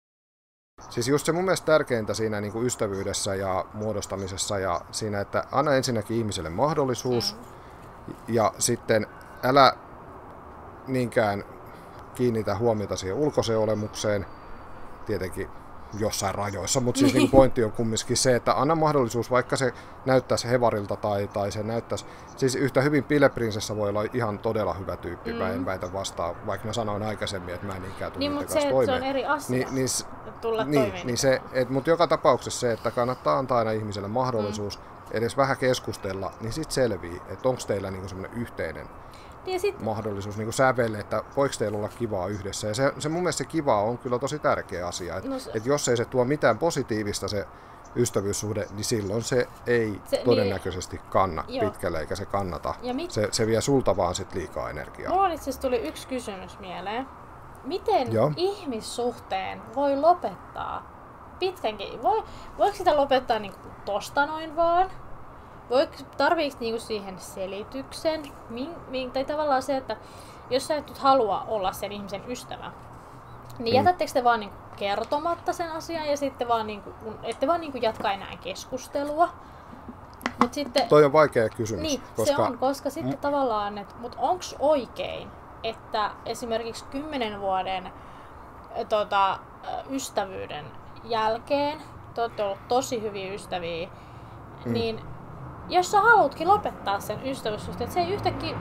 Siis just se mun mielestä tärkeintä siinä niin kuin ystävyydessä ja muodostamisessa ja siinä, että anna ensinnäkin ihmiselle mahdollisuus Mm. ja sitten älä niinkään kiinnitä huomiota siihen ulkoiseen olemukseen. Tietenkin jossain rajoissa, mutta siis niin pointti on kumminkin se, että anna mahdollisuus, vaikka se näyttäisi hevarilta tai, tai se näyttäisi, siis yhtä hyvin Pileprinsessa voi olla ihan todella hyvä tyyppi, mm. mä en väitä vastaan, vaikka mä sanoin aikaisemmin, että mä en niinkään tule niin, niiden mutta kanssa se, toimeen. se on eri asia, niin, niin, tulla niin, toimeen. Niin se, et, mutta joka tapauksessa se, että kannattaa antaa aina ihmiselle mahdollisuus mm. edes vähän keskustella, niin sitten selvii, että onko teillä niinku semmoinen yhteinen niin sit... mahdollisuus niin sävelle, että voiko teillä olla kivaa yhdessä. Ja se, se mun mielestä se kivaa on kyllä tosi tärkeä asia. Että no se... et jos ei se tuo mitään positiivista se ystävyyssuhde, niin silloin se ei se, todennäköisesti niin... kanna Joo. pitkälle, eikä se kannata. Mit... Se, se vie sulta vaan sit liikaa energiaa. Mulla itse asiassa tuli yksi kysymys mieleen. Miten Joo. ihmissuhteen voi lopettaa pitkänkin? Voi, voiko sitä lopettaa niin kuin tosta noin vaan? Tarviiko niinku siihen selityksen? Min, min, tai tavallaan se, että jos sä et nyt halua olla sen ihmisen ystävä, niin mm. jätättekö te vaan niinku kertomatta sen asian ja sitten vaan niinku, ette vaan niinku jatka enää keskustelua? Mut sitten, toi on vaikea kysymys. Niin, koska... se on, koska sitten mm. tavallaan, että mut onks oikein, että esimerkiksi kymmenen vuoden tota, ystävyyden jälkeen, te olette ollut tosi hyviä ystäviä, mm. niin jos sä haluatkin lopettaa sen ystävyyssuhteen, että se ei yhtäkkiä,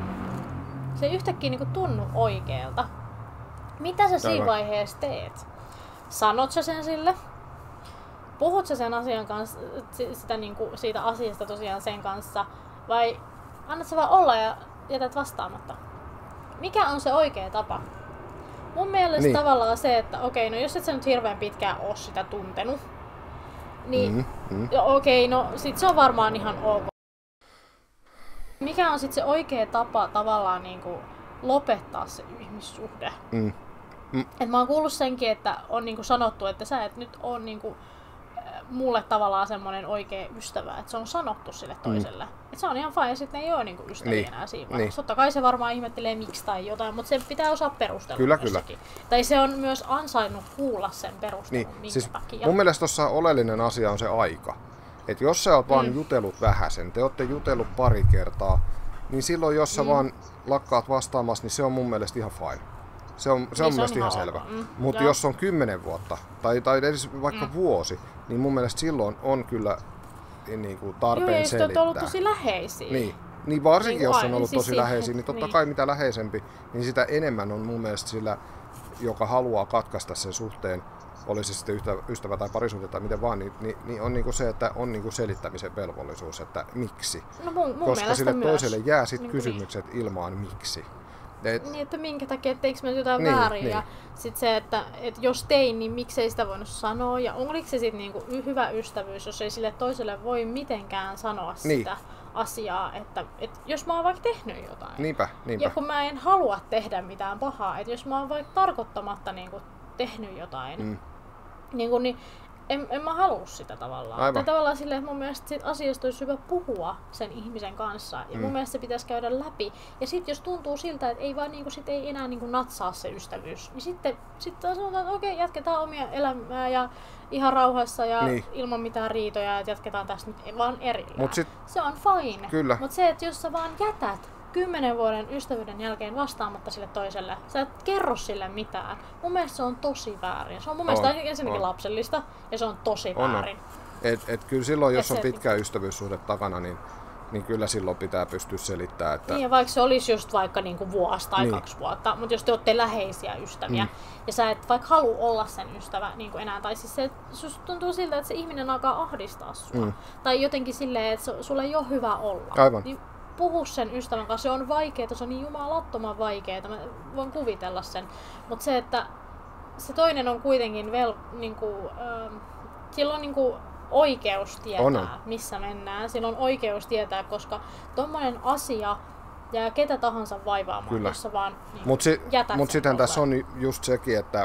se ei yhtäkkiä niinku tunnu oikealta. Mitä sä siinä vaiheessa teet? Sanot sä sen sille? Puhut sä sen asian kanssa, sitä niinku, siitä asiasta tosiaan sen kanssa? Vai annat sä vaan olla ja jätät vastaamatta? Mikä on se oikea tapa? Mun mielestä niin. tavallaan se, että okei, no jos et sä nyt hirveän pitkään oo sitä tuntenut, niin mm, mm. okei, no sit se on varmaan ihan ok. Mikä on sit se oikea tapa tavallaan niinku lopettaa se ihmissuhde? Mm. Mm. Et mä oon kuullut senkin, että on niinku sanottu, että sä et nyt oo niinku mulle tavallaan semmonen oikea ystävä, että se on sanottu sille toiselle. Mm. Että se on ihan fine ja sitten ne ei oo niinku ystäviä niin. enää siinä vaiheessa. Niin. Totta kai se varmaan ihmettelee miksi tai jotain, mutta sen pitää osaa perustella kyllä, jossakin. Kyllä. Tai se on myös ansainnut kuulla sen perustelun, niin. minkä siis takia. Mun mielestä tuossa oleellinen asia on se aika. Et jos sä oot mm. vaan jutellut vähäsen, te ootte jutellut pari kertaa, niin silloin jos sä mm. vaan lakkaat vastaamassa, niin se on mun mielestä ihan fine. Se on, se niin on mun mielestä ihan selvä. Mm. Mutta jos on kymmenen vuotta tai, tai edes vaikka mm. vuosi, niin mun mielestä silloin on kyllä niin kuin tarpeen Joo, selittää. Joo, ollut tosi läheisiä. Niin, niin varsinkin niin, jos on ollut siis tosi läheisiä, niin totta niin. kai mitä läheisempi, niin sitä enemmän on mun mielestä sillä, joka haluaa katkaista sen suhteen, olisi sitten ystävä tai parisuhde tai miten vaan, niin, niin, niin on niinku se, että on niinku selittämisen velvollisuus, että miksi. No mun, mun Koska sille myös. toiselle jää sitten niin kysymykset niin. ilmaan miksi. Et, niin, että minkä takia, etteikö mä jotain niin, väärin niin. ja sit se, että et jos tein, niin miksei sitä voinut sanoa ja oliko se sitten niinku hyvä ystävyys, jos ei sille toiselle voi mitenkään sanoa niin. sitä asiaa, että et jos mä oon vaikka tehnyt jotain. Niinpä, niinpä. Ja kun mä en halua tehdä mitään pahaa, että jos mä oon vaikka tarkoittamatta niinku tehnyt jotain, mm. niinku, niin en, en mä halua sitä tavallaan. Aivan. Tai tavallaan silleen, että mun mielestä siitä asiasta olisi hyvä puhua sen ihmisen kanssa. Ja mm. mun mielestä se pitäisi käydä läpi. Ja sitten jos tuntuu siltä, että ei, vaan niinku, sit ei enää niinku natsaa se ystävyys, niin sitten, sitten sanotaan, että okei, jatketaan omia elämää ja ihan rauhassa ja niin. ilman mitään riitoja, että jatketaan tästä nyt vaan erillään. Mut sit, se on fine. Kyllä. Mutta se, että jos sä vaan jätät kymmenen vuoden ystävyyden jälkeen vastaamatta sille toiselle, sä et kerro sille mitään. Mun mielestä se on tosi väärin. Se on mun on, mielestä ensinnäkin on. lapsellista ja se on tosi on, väärin. Et, et kyllä silloin, jos et on se, pitkä ystävyyssuhde takana, niin, niin kyllä silloin pitää pystyä selittämään. Että... Niin, ja vaikka se olisi just vaikka niinku vuosi tai niin. kaksi vuotta, mutta jos te olette läheisiä ystäviä mm. ja sä et vaikka halua olla sen ystävä niin enää, tai siis se, susta tuntuu siltä, että se ihminen alkaa ahdistaa sua. Mm. Tai jotenkin silleen, että sulla ei ole hyvä olla. Aivan. Niin puhu sen ystävän kanssa, se on vaikeaa, se on niin jumalattoman vaikeaa, mä voin kuvitella sen. Mutta se, että se toinen on kuitenkin vel, niinku, ähm, sillä on niinku oikeus tietää, on. missä mennään. Sillä on oikeus tietää, koska tommonen asia jää ketä tahansa vaivaamaan, kyllä. jos sä vaan niin Mutta si- mut sitten tässä on just sekin, että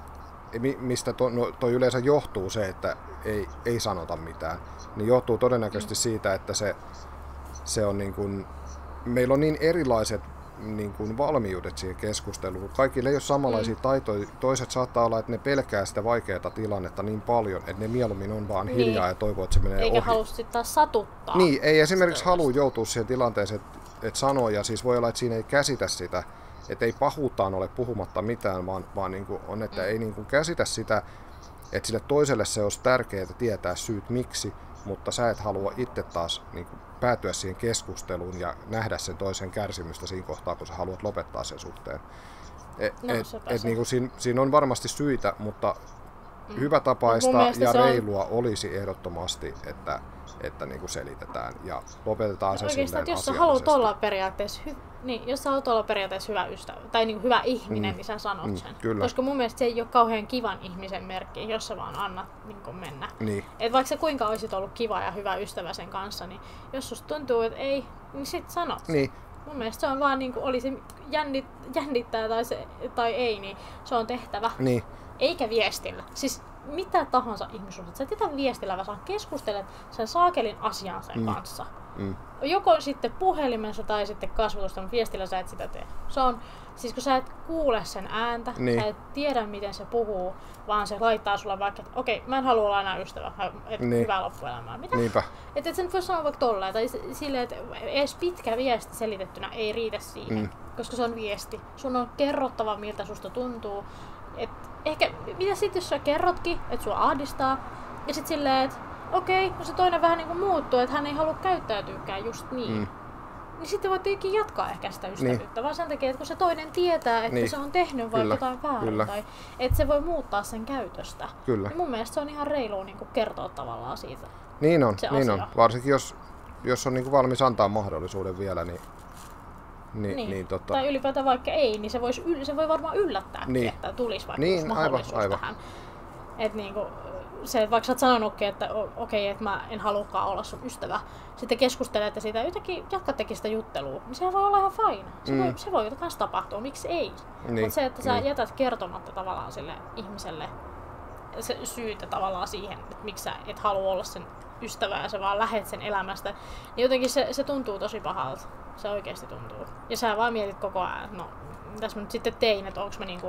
mistä to, no, toi yleensä johtuu se, että ei, ei sanota mitään, niin johtuu todennäköisesti mm. siitä, että se Se on niin kuin, meillä on niin erilaiset niin kuin valmiudet siihen keskusteluun. Kaikille ei ole samanlaisia mm. taitoja. Toiset saattaa olla, että ne pelkää sitä vaikeaa tilannetta niin paljon, että ne mieluummin on vaan niin. hiljaa ja toivoo, että se menee Eikä ohi. Eikä halua sitten taas satuttaa. Niin, ei esimerkiksi halua joutua siihen tilanteeseen, että, että sanoo, ja siis voi olla, että siinä ei käsitä sitä, että ei pahuuttaan ole puhumatta mitään, vaan, vaan niin kuin on, että mm. ei niin kuin käsitä sitä, että sille toiselle se olisi tärkeää tietää syyt miksi, mutta sä et halua itse taas niin kuin, päätyä siihen keskusteluun ja nähdä sen toisen kärsimystä siinä kohtaa, kun sä haluat lopettaa sen suhteen. Et, No, et, sepä et, se. niin kuin, siinä, siinä on varmasti syitä, mutta mm. hyvätapaista Mun mielestä ja se on- reilua olisi ehdottomasti, että, että niin kuin selitetään ja lopetetaan se Oikeastaan, silleen että jos sä asiallisesti. haluat olla periaatteessa, hy- niin, jos sä haluat olla periaatteessa hyvä ystävä tai niin hyvä ihminen, Mm. niin sä sanot Mm, sen. kyllä. Koska mun mielestä se ei ole kauhean kivan ihmisen merkki, jos sä vaan annat niin mennä. Niin, Et vaikka sä kuinka olisit ollut kiva ja hyvä ystävä sen kanssa, niin jos susta tuntuu, että ei, niin sit sanot sen. niin, Mun mielestä se on vaan niin kuin, oli se jännit, jännittää tai, se, tai ei, niin se on tehtävä. niin, Eikä viestillä. Siis mitä tahansa ihmissuhteet. Sä et jätä viestillä, vaan sä keskustelet sen saakelin asian sen Mm. kanssa. mm, Joko sitten puhelimessa tai sitten kasvotusta, mutta viestillä sä et sitä tee. Se on, siis kun sä et kuule sen ääntä, Niin. sä et tiedä miten se puhuu, vaan se laittaa sulle vaikka, että okei, mä en halua olla enää ystävä, että Niin. hyvää loppuelämää. Mitä? niinpä, Että et sä nyt voi sanoa vaikka tolleen, tai s- silleen, että edes pitkä viesti selitettynä ei riitä siihen, Mm. koska se on viesti. Sun on kerrottava, miltä susta tuntuu. Et ehkä, mitä sitten jos sä kerrotkin, että sua ahdistaa, ja sit silleen, että okei, no se toinen vähän niinku muuttuu, että hän ei halua käyttäytyykään just niin. Mm. Niin sitten voit tietenkin jatkaa ehkä sitä ystävyyttä, vaan sen takia, että kun se toinen tietää, että Niin. se on tehnyt vaikka Kyllä, jotain väärin, kyllä. tai että se voi muuttaa sen käytöstä. kyllä. Niin mun mielestä se on ihan reilua niinku kertoa tavallaan siitä. Niin on, se niin asia. on. Varsinkin jos, jos on niin kuin valmis antaa mahdollisuuden vielä, niin, niin, niin. niin totta. Tai ylipäätään vaikka ei, niin se, vois yl- se voi varmaan yllättääkin, Niin. että tulisi vaikka Niin, just aivan, mahdollisuus aivan. tähän. Et niinku, se, että vaikka sä oot sanonutkin, että o- okei, että mä en halukaan olla sun ystävä, sitten keskustelette siitä ja yhtäkkiä jatkattekin sitä juttelua, niin sehän voi olla ihan fine. Se, Mm. voi, se voi myös tapahtua, miksi ei? Niin, Mutta se, että sä niin. jätät kertomatta tavallaan sille ihmiselle se syytä tavallaan siihen, että miksi sä et halua olla sen ystävä ja sä vaan lähet sen elämästä, niin jotenkin se, se tuntuu tosi pahalta. Se oikeasti tuntuu. Ja sä vaan mietit koko ajan, että no, mitäs mä nyt sitten tein, että onks mä niinku,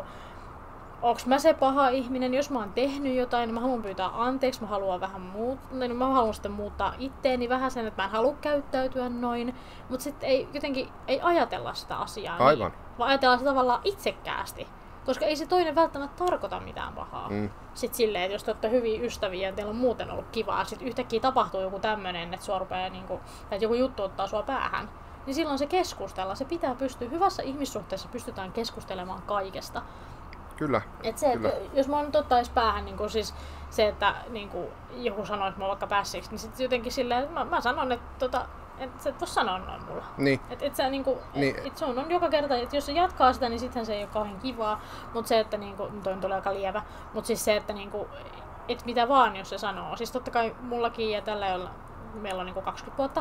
onks mä se paha ihminen, jos mä oon tehnyt jotain, niin mä haluan pyytää anteeksi, mä haluan vähän muuttaa, niin mä haluan sitten muuttaa itteeni vähän sen, että mä en halua käyttäytyä noin, mutta sitten ei jotenkin ei ajatella sitä asiaa Aivan. niin, vaan ajatellaan sitä tavallaan itsekkäästi. Koska ei se toinen välttämättä tarkoita mitään pahaa. Mm. Sitten silleen, että jos te olette hyviä ystäviä ja teillä on muuten ollut kivaa, sitten yhtäkkiä tapahtuu joku tämmönen, että sua rupeaa niinku, tai joku juttu ottaa sua päähän, niin silloin se keskustella, se pitää pystyä, hyvässä ihmissuhteessa pystytään keskustelemaan kaikesta. Kyllä, Et se, että kyllä. jos mä nyt ottais päähän niin siis se, että niin joku sanoo, että mä oon vaikka päässeeksi, niin sitten jotenkin silleen, että mä, mä sanon, että tota, et sä et voi sanoa noin mulla. Niin, Et, et sä niinku, Niin. et, et sun on joka kerta, että jos se jatkaa sitä, niin sittenhän se ei ole kauhean kivaa. Mutta se, että niinku, toi tulee aika lievä, mutta siis se, että niinku, et mitä vaan jos se sanoo. Siis totta kai mullakin ja tällä, jolla meillä on niinku kaksikymmentä vuotta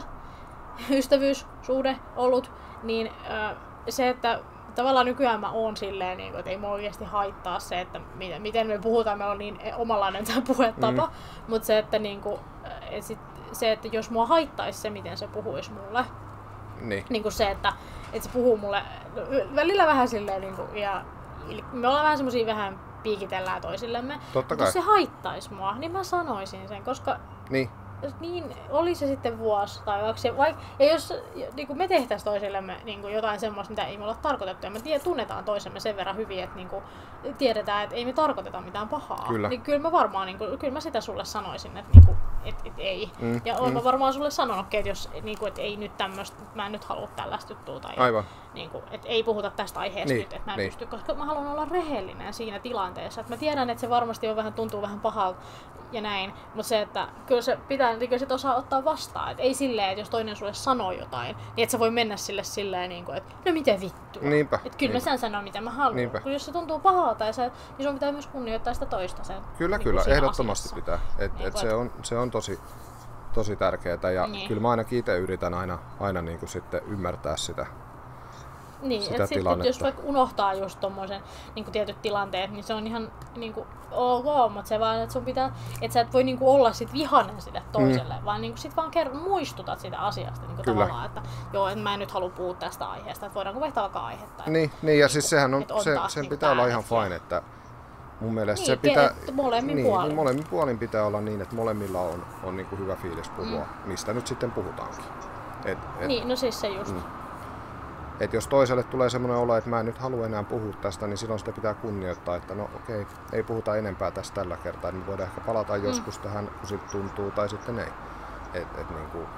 ystävyyssuhde ollut, niin ö, se, että tavallaan nykyään mä oon silleen, niin, että ei mua oikeasti haittaa se, että miten, miten me puhutaan, meillä on niin omanlainen tämä puhetapa, mm. mutta se, että niinku, et sit, se, että jos mua haittaisi se, miten se puhuisi mulle, niin, niin kuin se, että, että se puhuu mulle välillä vähän silleen, niin kuin, ja me ollaan vähän semmosia vähän piikitellään toisillemme. Totta Mutta kai. jos se haittaisi mua, niin mä sanoisin sen, koska niin, niin oli se sitten vuosi tai kaksi. Vaik- ja jos niin kuin me tehtäisiin toisillemme niin kuin jotain semmoista, mitä ei me olla tarkoitettu, ja me tie- tunnetaan toisemme sen verran hyvin, että niin kuin tiedetään, että ei me tarkoiteta mitään pahaa, Kyllä. niin kyllä mä varmaan, niin kuin, kyllä mä sitä sulle sanoisin, että, niin kuin, että, että ei. Mm, Ja oon mm. mä varmaan sulle sanonutkin, että, jos, niin kuin, että ei nyt tämmöistä, mä en nyt halua tällaista juttua, tai aivan. niin kuin, että ei puhuta tästä aiheesta Niin, nyt, että mä en niin. pysty, koska mä haluan olla rehellinen siinä tilanteessa. Että mä tiedän, että se varmasti on vähän, tuntuu vähän pahalta ja näin, mutta se, että kyllä se pitää kyllä sit osaa ottaa vastaan. Et ei silleen, että jos toinen sulle sanoo jotain, niin et sä voi mennä sille silleen, niin kuin, että no mitä vittua. Niinpä, Että kyllä niinpä. mä sen sanon, mitä mä haluan. Niinpä. Kun jos se tuntuu pahalta, ja sä, niin sun pitää myös kunnioittaa sitä toista. Sen, Kyllä, niin kyllä, siinä ehdottomasti asiassa. pitää. Et, Niin et kuin, se, et- on, se on tosi, tosi tärkeää ja Niin. kyllä mä ainakin itse yritän aina, aina niin kuin sitten ymmärtää sitä. Niin, sitä että sit, tilannetta. jos vaikka unohtaa just tommosen niin tietyt tilanteet, niin se on ihan niin kuin, ok, mutta se vaan, että sun pitää, että sä et voi niin kuin, olla sit vihanen sille toiselle, mm. vaan niin kuin, sit vaan kerran muistutat sitä asiasta niin kuin, Kyllä. tavallaan, että joo, että mä en nyt halua puhua tästä aiheesta, että voidaanko vaihtaa vaikka aihetta. Niin, niin ja siis sehän on, että on se, taas sen niinku pitää olla tää ihan hetki. fine, että mun mielestä Niin, se pitää... että molemmin niin, puolin. Niin, molemmin puolin pitää olla niin, että molemmilla on, on niin kuin hyvä fiilis puhua, mm. mistä nyt sitten puhutaankin. Et, et, Niin, no siis se just. Mm. että jos toiselle tulee semmoinen olo, että mä en nyt halua enää puhua tästä, niin silloin sitä pitää kunnioittaa, että no okei, ei puhuta enempää tästä tällä kertaa, niin me voidaan ehkä palata mm. joskus tähän, kun sit tuntuu, tai sitten ei. Et, et niin kuin...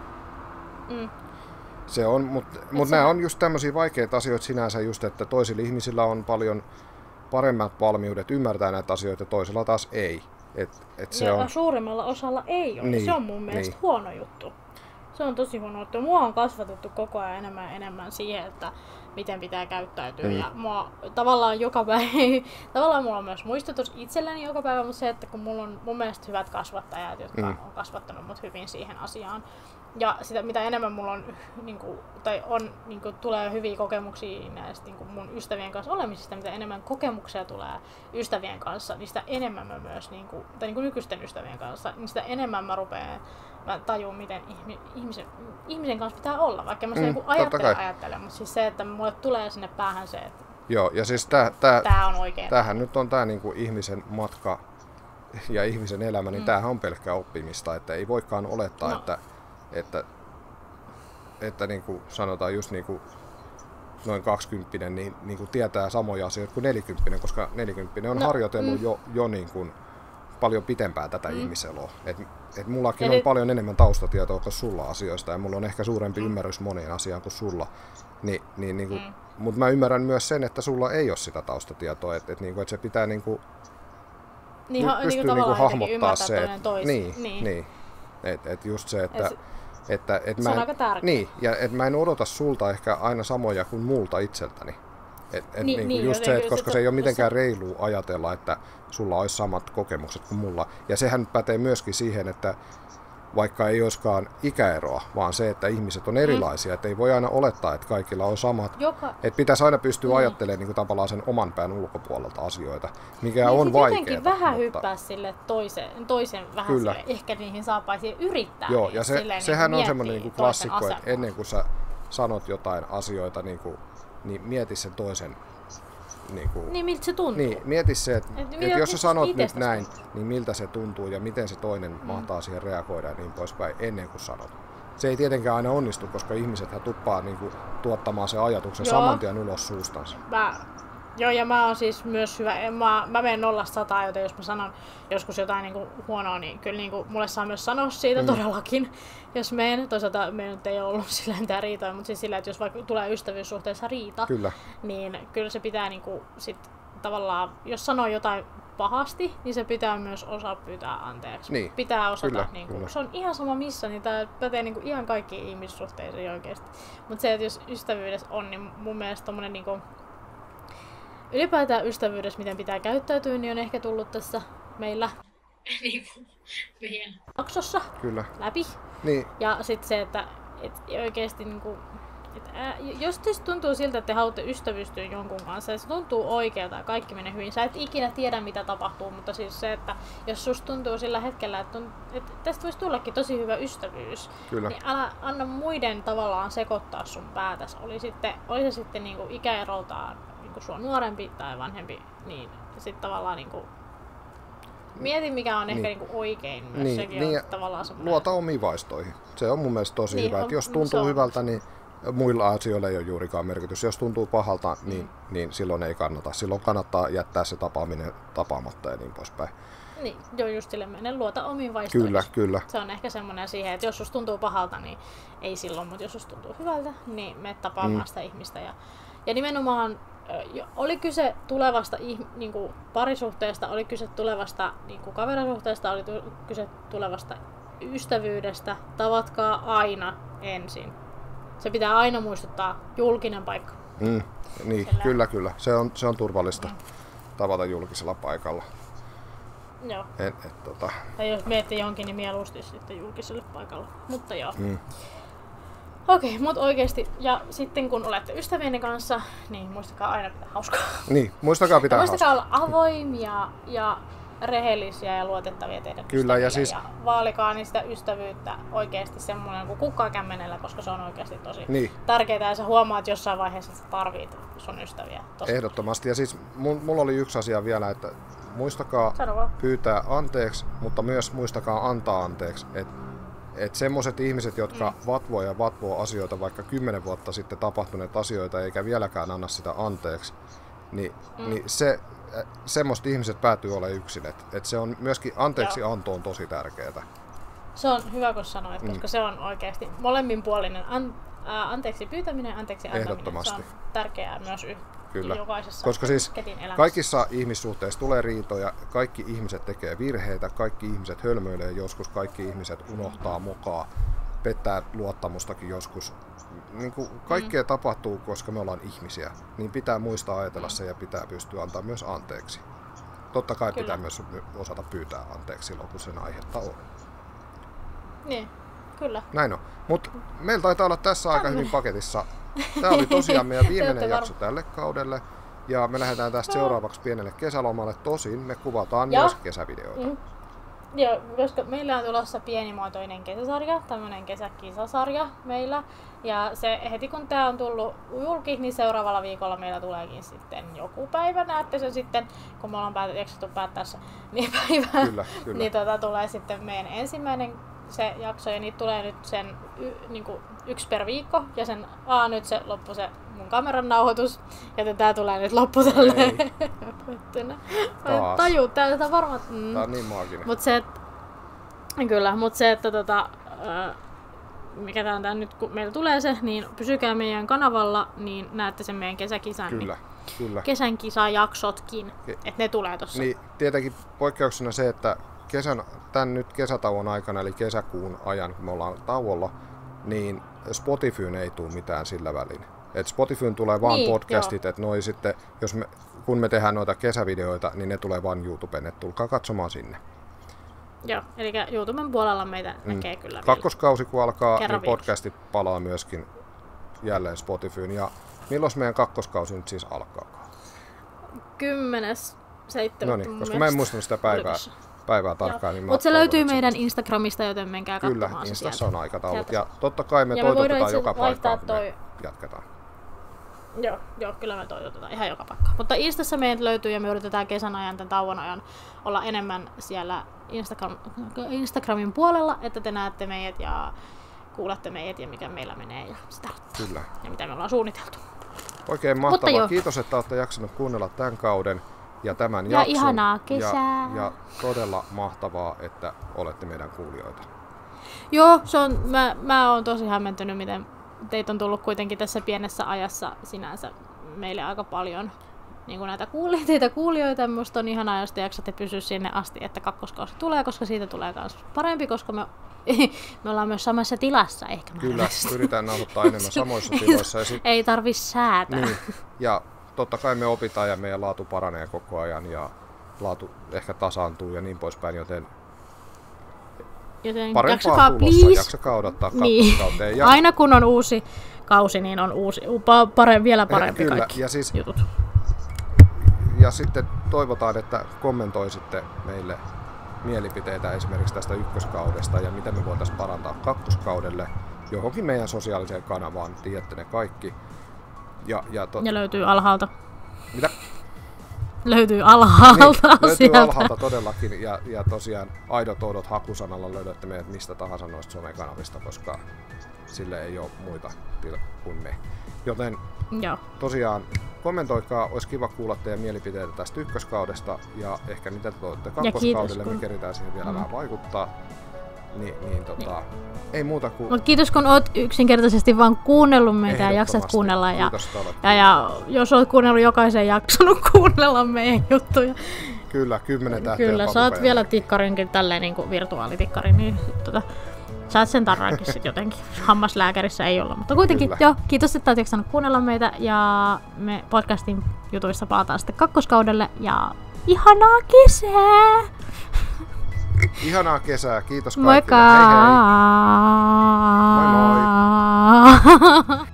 mm. Se on, mutta mut nämä on just tämmöisiä vaikeita asioita sinänsä just, että toisilla ihmisillä on paljon paremmat valmiudet ymmärtää näitä asioita, toisella taas ei. Et, et se ja on... suurimmalla osalla ei ole. Niin, se on mun mielestä niin. huono juttu. Se on tosi huono juttu. Mua on kasvatettu koko ajan enemmän ja enemmän siihen, että miten pitää käyttäytyä. Mm. Ja mua tavallaan joka päivä, tavallaan mulla on myös muistutus itselläni joka päivä, mutta se, että kun mulla on mun mielestä hyvät kasvattajat, jotka mm. on kasvattanut mut hyvin siihen asiaan. Ja sitä, mitä enemmän mulla on, niin kuin, tai on, niin kuin, tulee hyviä kokemuksia näistä niin kuin mun ystävien kanssa olemisista, mitä enemmän kokemuksia tulee ystävien kanssa, niin sitä enemmän mä myös, niin kuin, tai niin kuin nykyisten ystävien kanssa, niin sitä enemmän mä rupean, mä tajun, miten ihmisen, ihmisen kanssa pitää olla, vaikka mä sitä mm, niin ajattelen, ajattelen, mutta siis se, että mulle tulee sinne päähän se, että joo, ja siis tää, tää, tää on oikein. Tämähän nyt on tää niin kuin ihmisen matka ja ihmisen elämä, niin mm. tämähän on pelkkää oppimista, että ei voikaan olettaa, no. että että, että niin kuin sanotaan just niin kuin noin kaksikymppinen niin, niin kuin tietää samoja asioita kuin nelikymppinen, koska nelikymppinen on no, harjoitellut mm. jo, jo niin kuin paljon pitempään tätä mm. ihmiseloa. Et, et mullakin Eli... on paljon enemmän taustatietoa kuin sulla asioista ja mulla on ehkä suurempi mm. ymmärrys moneen asiaan kuin sulla. Ni, niin, niin kuin, mm. mutta mä ymmärrän myös sen, että sulla ei ole sitä taustatietoa, että et, niin et se pitää niin kuin, niin, pystyy niin kuin niin kuin hahmottaa se. Et, niin, niin. niin. Että et just se, että... Et, Että, et se mä on en, aika tärkeää. Niin, ja et mä en odota sulta ehkä aina samoja kuin multa itseltäni. Et, et niin, niin, niin, just se, että koska se, se ei ole mitenkään se... reilua ajatella, että sulla olisi samat kokemukset kuin mulla. Ja sehän pätee myöskin siihen, että vaikka ei olisikaan ikäeroa, vaan se, että ihmiset on erilaisia, mm. että ei voi aina olettaa, että kaikilla on samat. Joka... Että pitäisi aina pystyä mm. ajattelemaan niin kuin tavallaan sen oman pään ulkopuolelta asioita, mikä niin on vaikeaa. Jotenkin vähän mutta... hyppää sille toisen, toisen vähän Kyllä. sille, ehkä niihin saapaisiin yrittää. Joo, ja se, silleen, sehän niin on semmoinen niin kuin klassikko, asemaa. että ennen kuin sä sanot jotain asioita, niin, kuin, niin mieti sen toisen. Niin, kuin, niin miltä se tuntuu? Niin, mieti se, että et, et jos sä sanot nyt näin, tuntuu. niin miltä se tuntuu ja miten se toinen mm. mahtaa siihen reagoida ja niin poispäin ennen kuin sanot. Se ei tietenkään aina onnistu, koska ihmisethän tuppaa niin kuin, tuottamaan se ajatuksen Joo. saman tien ulos suustansa. Mä, joo, ja mä oon siis myös hyvä, mä, mä menen nollasta sataan, joten jos mä sanon joskus jotain niin kuin huonoa, niin kyllä niin kuin, mulle saa myös sanoa siitä mm. todellakin, jos menen. Toisaalta meillä nyt ei ollut sillä mitään riitoja, mutta siis sillä, että jos vaikka tulee ystävyyssuhteessa riita, kyllä. niin kyllä se pitää niin kuin, sit, tavallaan, jos sanoo jotain pahasti, niin se pitää myös osaa pyytää anteeksi. Niin. Pitää osata, kyllä, niin kuin, kyllä. se on ihan sama missä, niin tämä pätee niin kuin ihan kaikkiin ihmissuhteisiin oikeasti. Mutta se, että jos ystävyydessä on, niin mun mielestä tommonen niin kuin, ylipäätään ystävyydessä, miten pitää käyttäytyä, niin on ehkä tullut tässä meillä meidän jaksossa Kyllä. läpi. Niin. Ja sitten se, että et oikeasti niinku, et ää, jos teistä tuntuu siltä, että te haluatte ystävystyä jonkun kanssa, ja se tuntuu oikealta ja kaikki menee hyvin, sä et ikinä tiedä mitä tapahtuu, mutta siis se, että jos susta tuntuu sillä hetkellä, että, on, että tästä voisi tullakin tosi hyvä ystävyys, Kyllä. niin älä anna muiden tavallaan sekoittaa sun päätäs. Oli, sitten, oli se sitten niinku ikäeroltaan niinku sua nuorempi tai vanhempi, niin sitten tavallaan niinku mieti, mikä on ehkä niin. niinku oikein myös. Niin, sekin niin, on tavallaan semmoinen. Luota omiin vaistoihin. Se on mun mielestä tosi niin, hyvä. on, että jos tuntuu hyvältä, niin muilla asioilla ei ole juurikaan merkitys. Jos tuntuu pahalta, mm. niin, niin silloin ei kannata. Silloin kannattaa jättää se tapaaminen tapaamatta ja niin poispäin. Niin, joo, just sille menen luota omiin vaistoihin. Kyllä, kyllä. Se on ehkä semmoinen siihen, että jos susta tuntuu pahalta, niin ei silloin, mutta jos susta tuntuu hyvältä, niin me tapaamaan mm. sitä ihmistä. Ja, ja nimenomaan oli kyse tulevasta niin kuin parisuhteesta, oli kyse tulevasta niin kuin kaverisuhteesta, oli kyse tulevasta ystävyydestä. Tavatkaa aina ensin. Se pitää aina muistuttaa, julkinen paikka. Mm, niin, Sillä... kyllä, kyllä. Se on, se on turvallista mm. tavata julkisella paikalla. Joo. En, et, tota... Tai jos miettii johonkin, niin mieluusti sitten julkiselle paikalla. Mutta joo. Mm. Okei, okay, mutta oikeesti, ja sitten kun olette ystävienne kanssa, niin muistakaa aina pitää hauskaa. Niin, muistakaa pitää muistakaa hauskaa. olla avoimia ja rehellisiä ja luotettavia teidän Kyllä, ja, siis... ja vaalikaa niin sitä ystävyyttä oikeasti semmoinen kuin kukkaa kämmenellä, koska se on oikeasti tosi niin. tärkeää ja sä huomaat jossain vaiheessa, että tarvit sun ystäviä. Tosi. Ehdottomasti, ja siis mulla oli yksi asia vielä, että muistakaa pyytää anteeksi, mutta myös muistakaa antaa anteeksi. Et, et semmoiset ihmiset, jotka mm. vatvoo ja vatvoo asioita, vaikka kymmenen vuotta sitten tapahtuneet asioita, eikä vieläkään anna sitä anteeksi, niin, mm. niin se, semmoiset ihmiset päätyy olemaan yksin. Et, et se on myöskin anteeksi anto on tosi tärkeää. Se on hyvä, kun sanoit, koska mm. se on oikeasti molemminpuolinen an, ää, anteeksi pyytäminen ja anteeksi antaminen. Ehdottomasti. Se on tärkeää myös y- Kyllä. jokaisessa koska siis ketin elämässä. Kaikissa ihmissuhteissa tulee riitoja, kaikki ihmiset tekee virheitä, kaikki ihmiset hölmöilee joskus, kaikki ihmiset unohtaa mukaan, pettää luottamustakin joskus. Niin kuin kaikkea mm. tapahtuu, koska me ollaan ihmisiä, niin pitää muistaa ajatella se ja pitää pystyä antaa myös anteeksi. Totta kai Kyllä. pitää myös osata pyytää anteeksi silloin, kun sen aihetta on. Niin, kyllä. Näin on. Mutta meillä taitaa olla tässä aika hyvin paketissa. Tämä oli tosiaan meidän viimeinen jakso tälle kaudelle. Ja me lähdetään tästä seuraavaksi pienelle kesälomalle. Tosin me kuvataan ja. myös kesävideoita. Mm. Joo, koska meillä on tulossa pienimuotoinen kesäsarja, tämmöinen kesäkisasarja meillä. Ja se heti kun tää on tullut julki, niin seuraavalla viikolla meillä tuleekin sitten joku päivä, näette sen sitten, kun me ollaan päätet, jaksottu päättää se, niin päivä, kyllä, kyllä. niin tota, tulee sitten meidän ensimmäinen se jakso, ja niitä tulee nyt sen y, niinku, yksi per viikko, ja sen, aa nyt se loppu se mun kameran nauhoitus, joten tää tulee nyt loppu tälleen. Tajuu, tää on varmaan. Mm. Tää on niin maaginen. Mut se, et, kyllä, mut se, että tota, äh, mikä tää on tää nyt, kun meillä tulee se, niin pysykää meidän kanavalla, niin näette sen meidän kesäkisan. Kyllä, niin kyllä. Kesän kisajaksotkin, että ne tulee tossa. Niin, tietenkin poikkeuksena se, että kesän, tän nyt kesätauon aikana, eli kesäkuun ajan, kun me ollaan tauolla, niin Spotifyyn ei tule mitään sillä välin. Et Spotifyyn tulee vaan niin, podcastit, että noi sitten, jos me, kun me tehdään noita kesävideoita, niin ne tulee vaan YouTubeen, että tulkaa katsomaan sinne. Joo, eli YouTuben puolella meitä mm. näkee kyllä. Kakkoskausi kun alkaa, niin podcastit palaa myöskin jälleen Spotifyyn. Ja milloin meidän kakkoskausi nyt siis alkaa? Kymmenes, seitsemättä. No niin, koska mä en muistanut sitä päivää, päivää tarkkaan. Niin mutta se löytyy meidän Instagramista, joten menkää kyllä, katsomaan se Instassa sieltä. on aikataulut. Ja totta kai me ja toitotetaan me joka paikkaan, toi... me jatketaan. Joo, joo, kyllä me toitotetaan ihan joka paikka. Mutta Instassa meidät löytyy ja me yritetään kesän ajan, tämän tauon ajan olla enemmän siellä Instagram, Instagramin puolella, että te näette meidät ja kuulette meidät ja mikä meillä menee ja sitä. Kyllä. Ja mitä me ollaan suunniteltu. Oikein mahtavaa. Kiitos, että olette jaksanut kuunnella tämän kauden ja tämän ja jakson. Ihanaa kesää. Ja, ja todella mahtavaa, että olette meidän kuulijoita. Joo, se on, mä, mä oon tosi hämmentynyt, miten teitä on tullut kuitenkin tässä pienessä ajassa sinänsä meille aika paljon niin kuin näitä kuuli, teitä kuulijoita. Musta on ihanaa, jos te jaksatte pysyä sinne asti, että kakkoskausi tulee, koska siitä tulee myös parempi, koska me, me ollaan myös samassa tilassa. Ehkä kyllä, yritetään nauhoittaa enemmän samoissa tiloissa. Ja sit, ei tarvi säätää. Niin, ja totta kai me opitaan ja meidän laatu paranee koko ajan ja laatu ehkä tasaantuu ja niin poispäin, joten Joten parempaa jaksakaa, tulossa, please. jaksakaa odottaa niin. kakkoskauteen. Ja aina kun on uusi kausi, niin on uusi, pare, vielä parempi kyllä. kaikki ja siis, jutut. Ja sitten toivotaan, että kommentoisitte meille mielipiteitä esimerkiksi tästä ykköskaudesta ja miten me voitaisiin parantaa kakkoskaudelle johonkin meidän sosiaaliseen kanavaan, tiedätte ne kaikki. Ja, ja, tot... ja löytyy alhaalta. Mitä? Löytyy alhaalta niin, löytyy sieltä. alhaalta todellakin ja, ja tosiaan aidot oudot hakusanalla löydätte meidät mistä tahansa noista somekanavista, koska sille ei ole muita kuin me. Joten Joo. tosiaan kommentoikaa, olisi kiva kuulla teidän mielipiteitä tästä ykköskaudesta ja ehkä mitä te toivotte kakkoskaudelle, me keritään siihen vielä mm. vähän vaikuttaa. Ni, niin, tota, niin. Ei muuta kuin... Mut kiitos kun oot yksinkertaisesti vaan kuunnellut meitä ja jaksat kuunnella. Ja, ja, ja jos oot kuunnellut jokaisen jakson, kuunnella meidän juttuja. Kyllä, kymmenen tähteä. Kyllä, saat vielä tikkarinkin, tälleen niin kuin virtuaalitikkarin, niin tota, saat sen tarrankin sit jotenkin. Hammaslääkärissä ei olla, mutta kuitenkin, joo, kiitos, että oot jaksanut kuunnella meitä ja me podcastin jutuissa palataan sitten kakkoskaudelle ja ihanaa kesää! Ihanaa kesää, kiitos kaikille. Moikka! Hei hei! Moi moi!